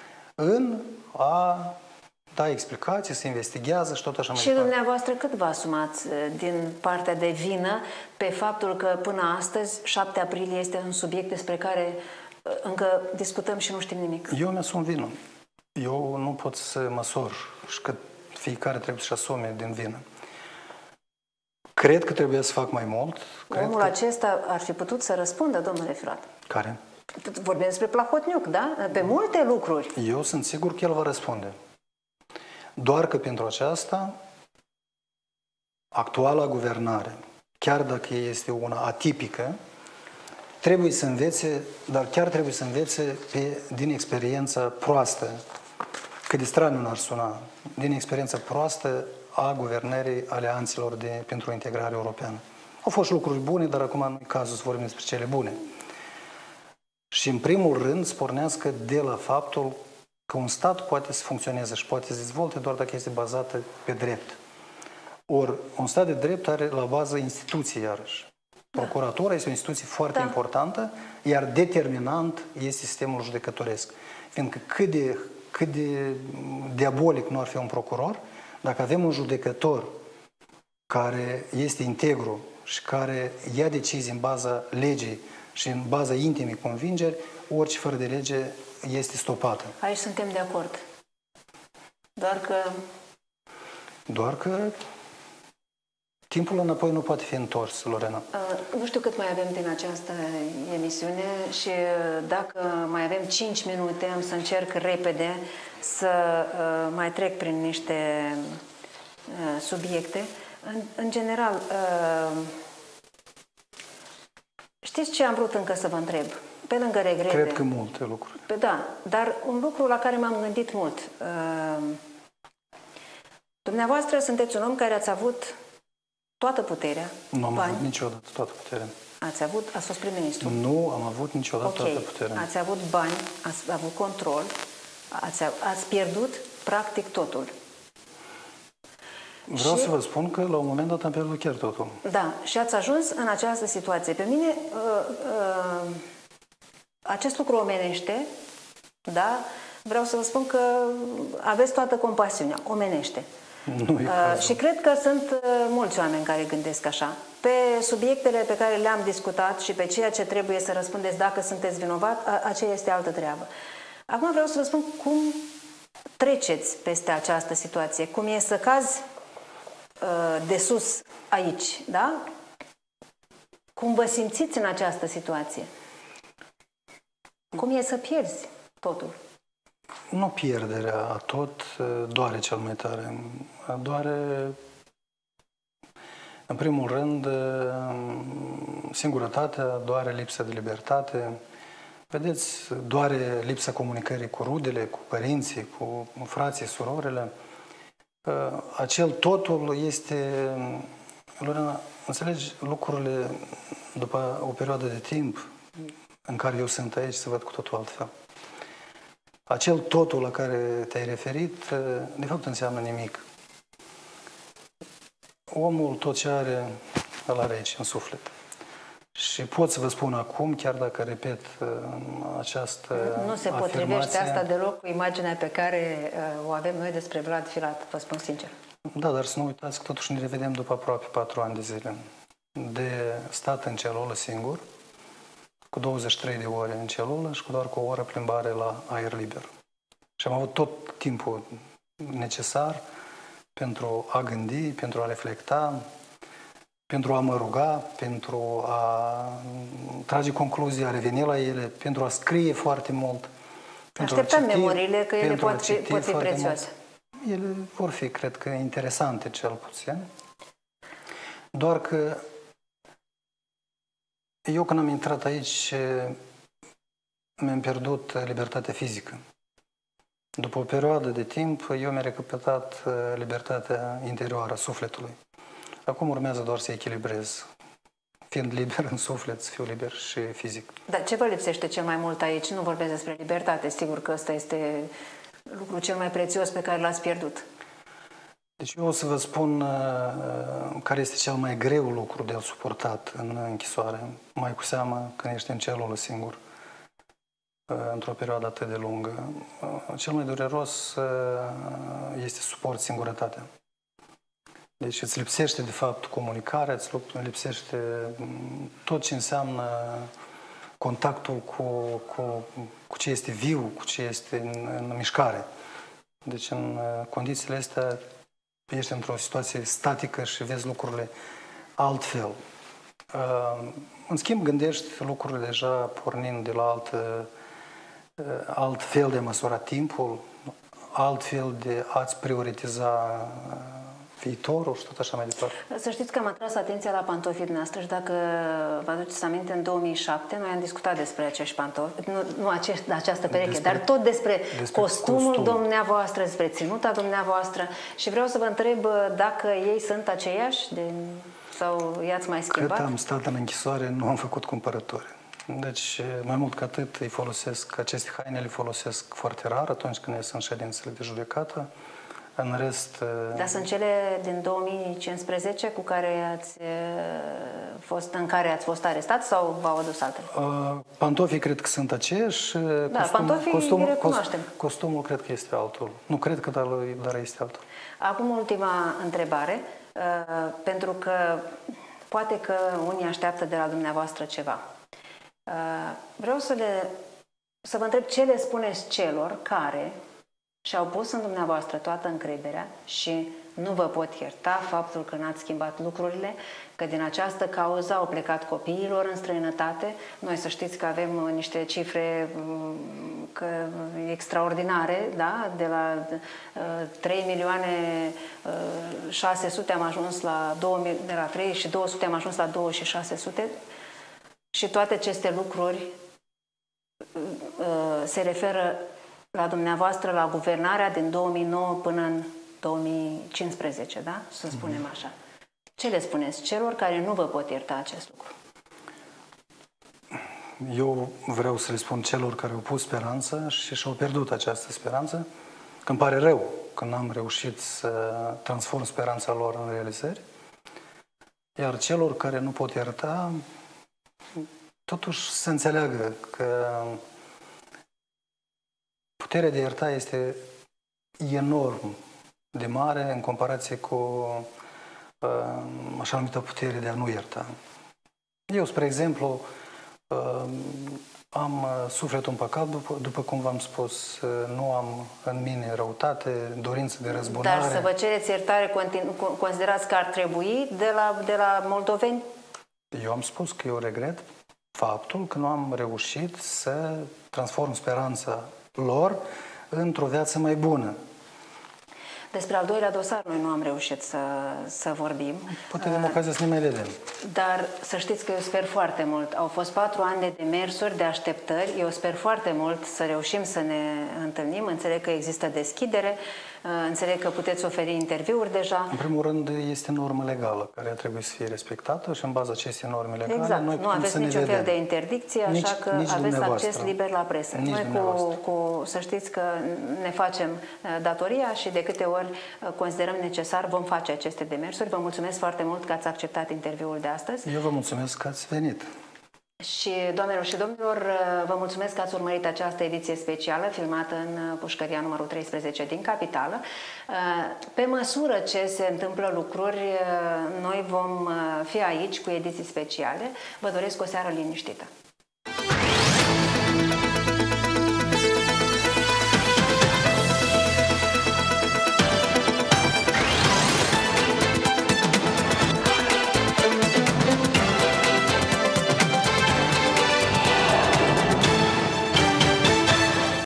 În a da explicații, se investigează și tot așa mai Și departe. Dumneavoastră cât vă asumați din partea de vină pe faptul că până astăzi șapte aprilie este un subiect despre care încă discutăm și nu știm nimic? Eu mi-asum vină. Eu nu pot să măsor și că fiecare trebuie să-și asume din vină. Cred că trebuie să fac mai mult. Cred Omul că... acesta ar fi putut să răspundă, domnule Filat. Care? Vorbim despre Plahotniuc, da? Pe multe lucruri. Eu sunt sigur că el va răspunde. Doar că pentru aceasta, actuala guvernare, chiar dacă este una atipică, trebuie să învețe, dar chiar trebuie să învețe pe, din experiența proastă, că de straniu n-ar suna, din experiența proastă a guvernării alianțelor de, pentru integrare europeană. Au fost lucruri bune, dar acum nu e cazul să vorbim despre cele bune. Și în primul rând să pornească de la faptul că un stat poate să funcționeze și poate să dezvolte doar dacă este bazată pe drept. Ori un stat de drept are la bază instituții, iarăși. Procuratura este o instituție foarte Da. importantă, iar determinant este sistemul judecătoresc. Fiindcă cât de, cât de diabolic nu ar fi un procuror, dacă avem un judecător care este integru și care ia decizii în baza legii și în baza intimei convingeri, orice fără de lege este stopată. Aici suntem de acord. Doar că... Doar că timpul înapoi nu poate fi întors, Lorena. Uh, nu știu cât mai avem din această emisiune și dacă mai avem cinci minute, am să încerc repede să uh, mai trec prin niște uh, subiecte. În, în general, uh, știți ce am vrut încă să vă întreb? Pe lângă regrete. Cred că multe lucruri. Pe, da, dar un lucru la care m-am gândit mult. Uh, dumneavoastră sunteți un om care ați avut toată puterea. Nu am bani. avut niciodată toată puterea. Ați avut, ați fost prim-ministru. Nu am avut niciodată okay. toată puterea. Ați avut bani, ați avut control, ați, ați pierdut practic totul. Vreau și, să vă spun că la un moment dat am pierdut chiar totul. Da, și ați ajuns în această situație. Pe mine uh, uh, acest lucru omenește, da? Vreau să vă spun că aveți toată compasiunea, omenește. Nu e uh, și cred că sunt uh, mulți oameni care gândesc așa. Pe subiectele pe care le-am discutat și pe ceea ce trebuie să răspundeți dacă sunteți vinovat, a, aceea este altă treabă. Acum vreau să vă spun cum treceți peste această situație, cum e să cazi uh, de sus aici, da? Cum vă simțiți în această situație? Cum e să pierzi totul? Nu pierderea a tot doare cel mai tare. Doare, în primul rând, singurătatea, doare lipsa de libertate. Vedeți, doare lipsa comunicării cu rudele, cu părinții, cu frații, surorile. Acel totul este... Lorena, înțelegi, lucrurile după o perioadă de timp în care eu sunt aici se văd cu totul altfel. Acel totul la care te-ai referit, de fapt înseamnă nimic. Omul tot ce are, îl are aici, în suflet. Și pot să vă spun acum, chiar dacă repet această Nu se afirmație, potrivește asta deloc cu imaginea pe care uh, o avem noi despre Vlad Filat, vă spun sincer. Da, dar să nu uitați că totuși ne revedem după aproape patru ani de zile. De stat în celulă singur, cu douăzeci și trei de ore în celulă și cu doar cu o oră plimbare la aer liber. Și am avut tot timpul necesar pentru a gândi, pentru a reflecta, pentru a mă ruga, pentru a trage concluzii, a reveni la ele, pentru a scrie foarte mult. Așteptăm memoriile, că ele pot fi, pot fi prețioase. Mult. Ele vor fi, cred că, interesante cel puțin. Doar că eu când am intrat aici mi-am pierdut libertatea fizică. După o perioadă de timp, eu mi-am recuperat libertatea interioară a sufletului. Acum urmează doar să echilibrez. Fiind liber în suflet, să fiu liber și fizic. Dar ce vă lipsește cel mai mult aici? Nu vorbesc despre libertate, sigur că ăsta este lucrul cel mai prețios pe care l-ați pierdut. Deci eu o să vă spun uh, care este cel mai greu lucru de suportat în închisoare, mai cu seamă când ești în celulă singur, uh, într-o perioadă atât de lungă. Uh, cel mai dureros uh, este să suporti singurătatea. Deci îți lipsește, de fapt, comunicarea, îți lipsește tot ce înseamnă contactul cu, cu, cu ce este viu, cu ce este în, în mișcare. Deci în condițiile astea ești într-o situație statică și vezi lucrurile altfel. În schimb, gândești lucrurile deja pornind de la alt, alt fel de măsura timpul, alt fel de a-ți prioritiza viitorul și tot așa mai departe. Să știți că am atras atenția la pantofii dumneavoastră și dacă vă aduceți aminte, în două mii șapte noi am discutat despre acești pantofi, nu, nu acești, această pereche, despre, dar tot despre, despre costumul costum. dumneavoastră, despre ținuta dumneavoastră și vreau să vă întreb dacă ei sunt aceiași de, sau i-ați mai schimbat? Cât am stat în închisoare, nu am făcut cumpărături. Deci, mai mult ca atât, îi folosesc, aceste haine le folosesc foarte rar atunci când ies în ședințele de judecată. În rest... Dar sunt cele din două mii cincisprezece cu care ați fost, în care ați fost arestat sau v-au adus altele? Pantofii cred că sunt aceiași. Da, costum, pantofii costumul, îi recunoaștem. Costumul cred că este altul. Nu cred că, dar, dar este altul. Acum ultima întrebare, pentru că poate că unii așteaptă de la dumneavoastră ceva. Vreau să, le, să vă întreb ce le spuneți celor care și-au pus în dumneavoastră toată încrederea și nu vă pot ierta faptul că n-ați schimbat lucrurile, că din această cauză au plecat copiilor în străinătate. Noi să știți că avem niște cifre că, extraordinare, da? De la uh, trei milioane șase sute am ajuns la două, de la trei și două sute am ajuns la două și șase sute și toate aceste lucruri uh, se referă la dumneavoastră, la guvernarea din două mii nouă până în două mii cincisprezece, da? Să spunem așa. Ce le spuneți celor care nu vă pot ierta acest lucru? Eu vreau să le spun celor care au pus speranță și și-au pierdut această speranță, că îmi pare rău că n-am reușit să transform speranța lor în realizări, iar celor care nu pot ierta, totuși să înțeleagă că puterea de ierta este enorm de mare în comparație cu uh, așa numită putere de a nu ierta. Eu, spre exemplu, uh, am sufletul împăcat, după, după cum v-am spus, uh, nu am în mine răutate, dorință de răzbunare. Dar să vă cereți iertare, considerați că ar trebui de la, de la moldoveni? Eu am spus că eu regret faptul că nu am reușit să transform speranța lor într-o viață mai bună. Despre al doilea dosar noi nu am reușit să, să vorbim. Poate avem ocazia să ne mai vedem. Dar să știți că eu sper foarte mult. Au fost patru ani de demersuri, de așteptări. Eu sper foarte mult să reușim să ne întâlnim. Înțeleg că există deschidere. Înțeleg că puteți oferi interviuri deja. În primul rând, este normă legală care ar trebui să fie respectată și în baza acestei norme legale exact. noi nu aveți niciun fel de interdicție, nici, așa că nici aveți acces liber la presă. Nici noi cu, cu, să știți că ne facem datoria și de câte ori considerăm necesar vom face aceste demersuri. Vă mulțumesc foarte mult că ați acceptat interviul de astăzi. Eu vă mulțumesc că ați venit. Și, doamnelor și domnilor, vă mulțumesc că ați urmărit această ediție specială filmată în pușcăria numărul treisprezece din Capitală. Pe măsură ce se întâmplă lucruri, noi vom fi aici cu ediții speciale. Vă doresc o seară liniștită.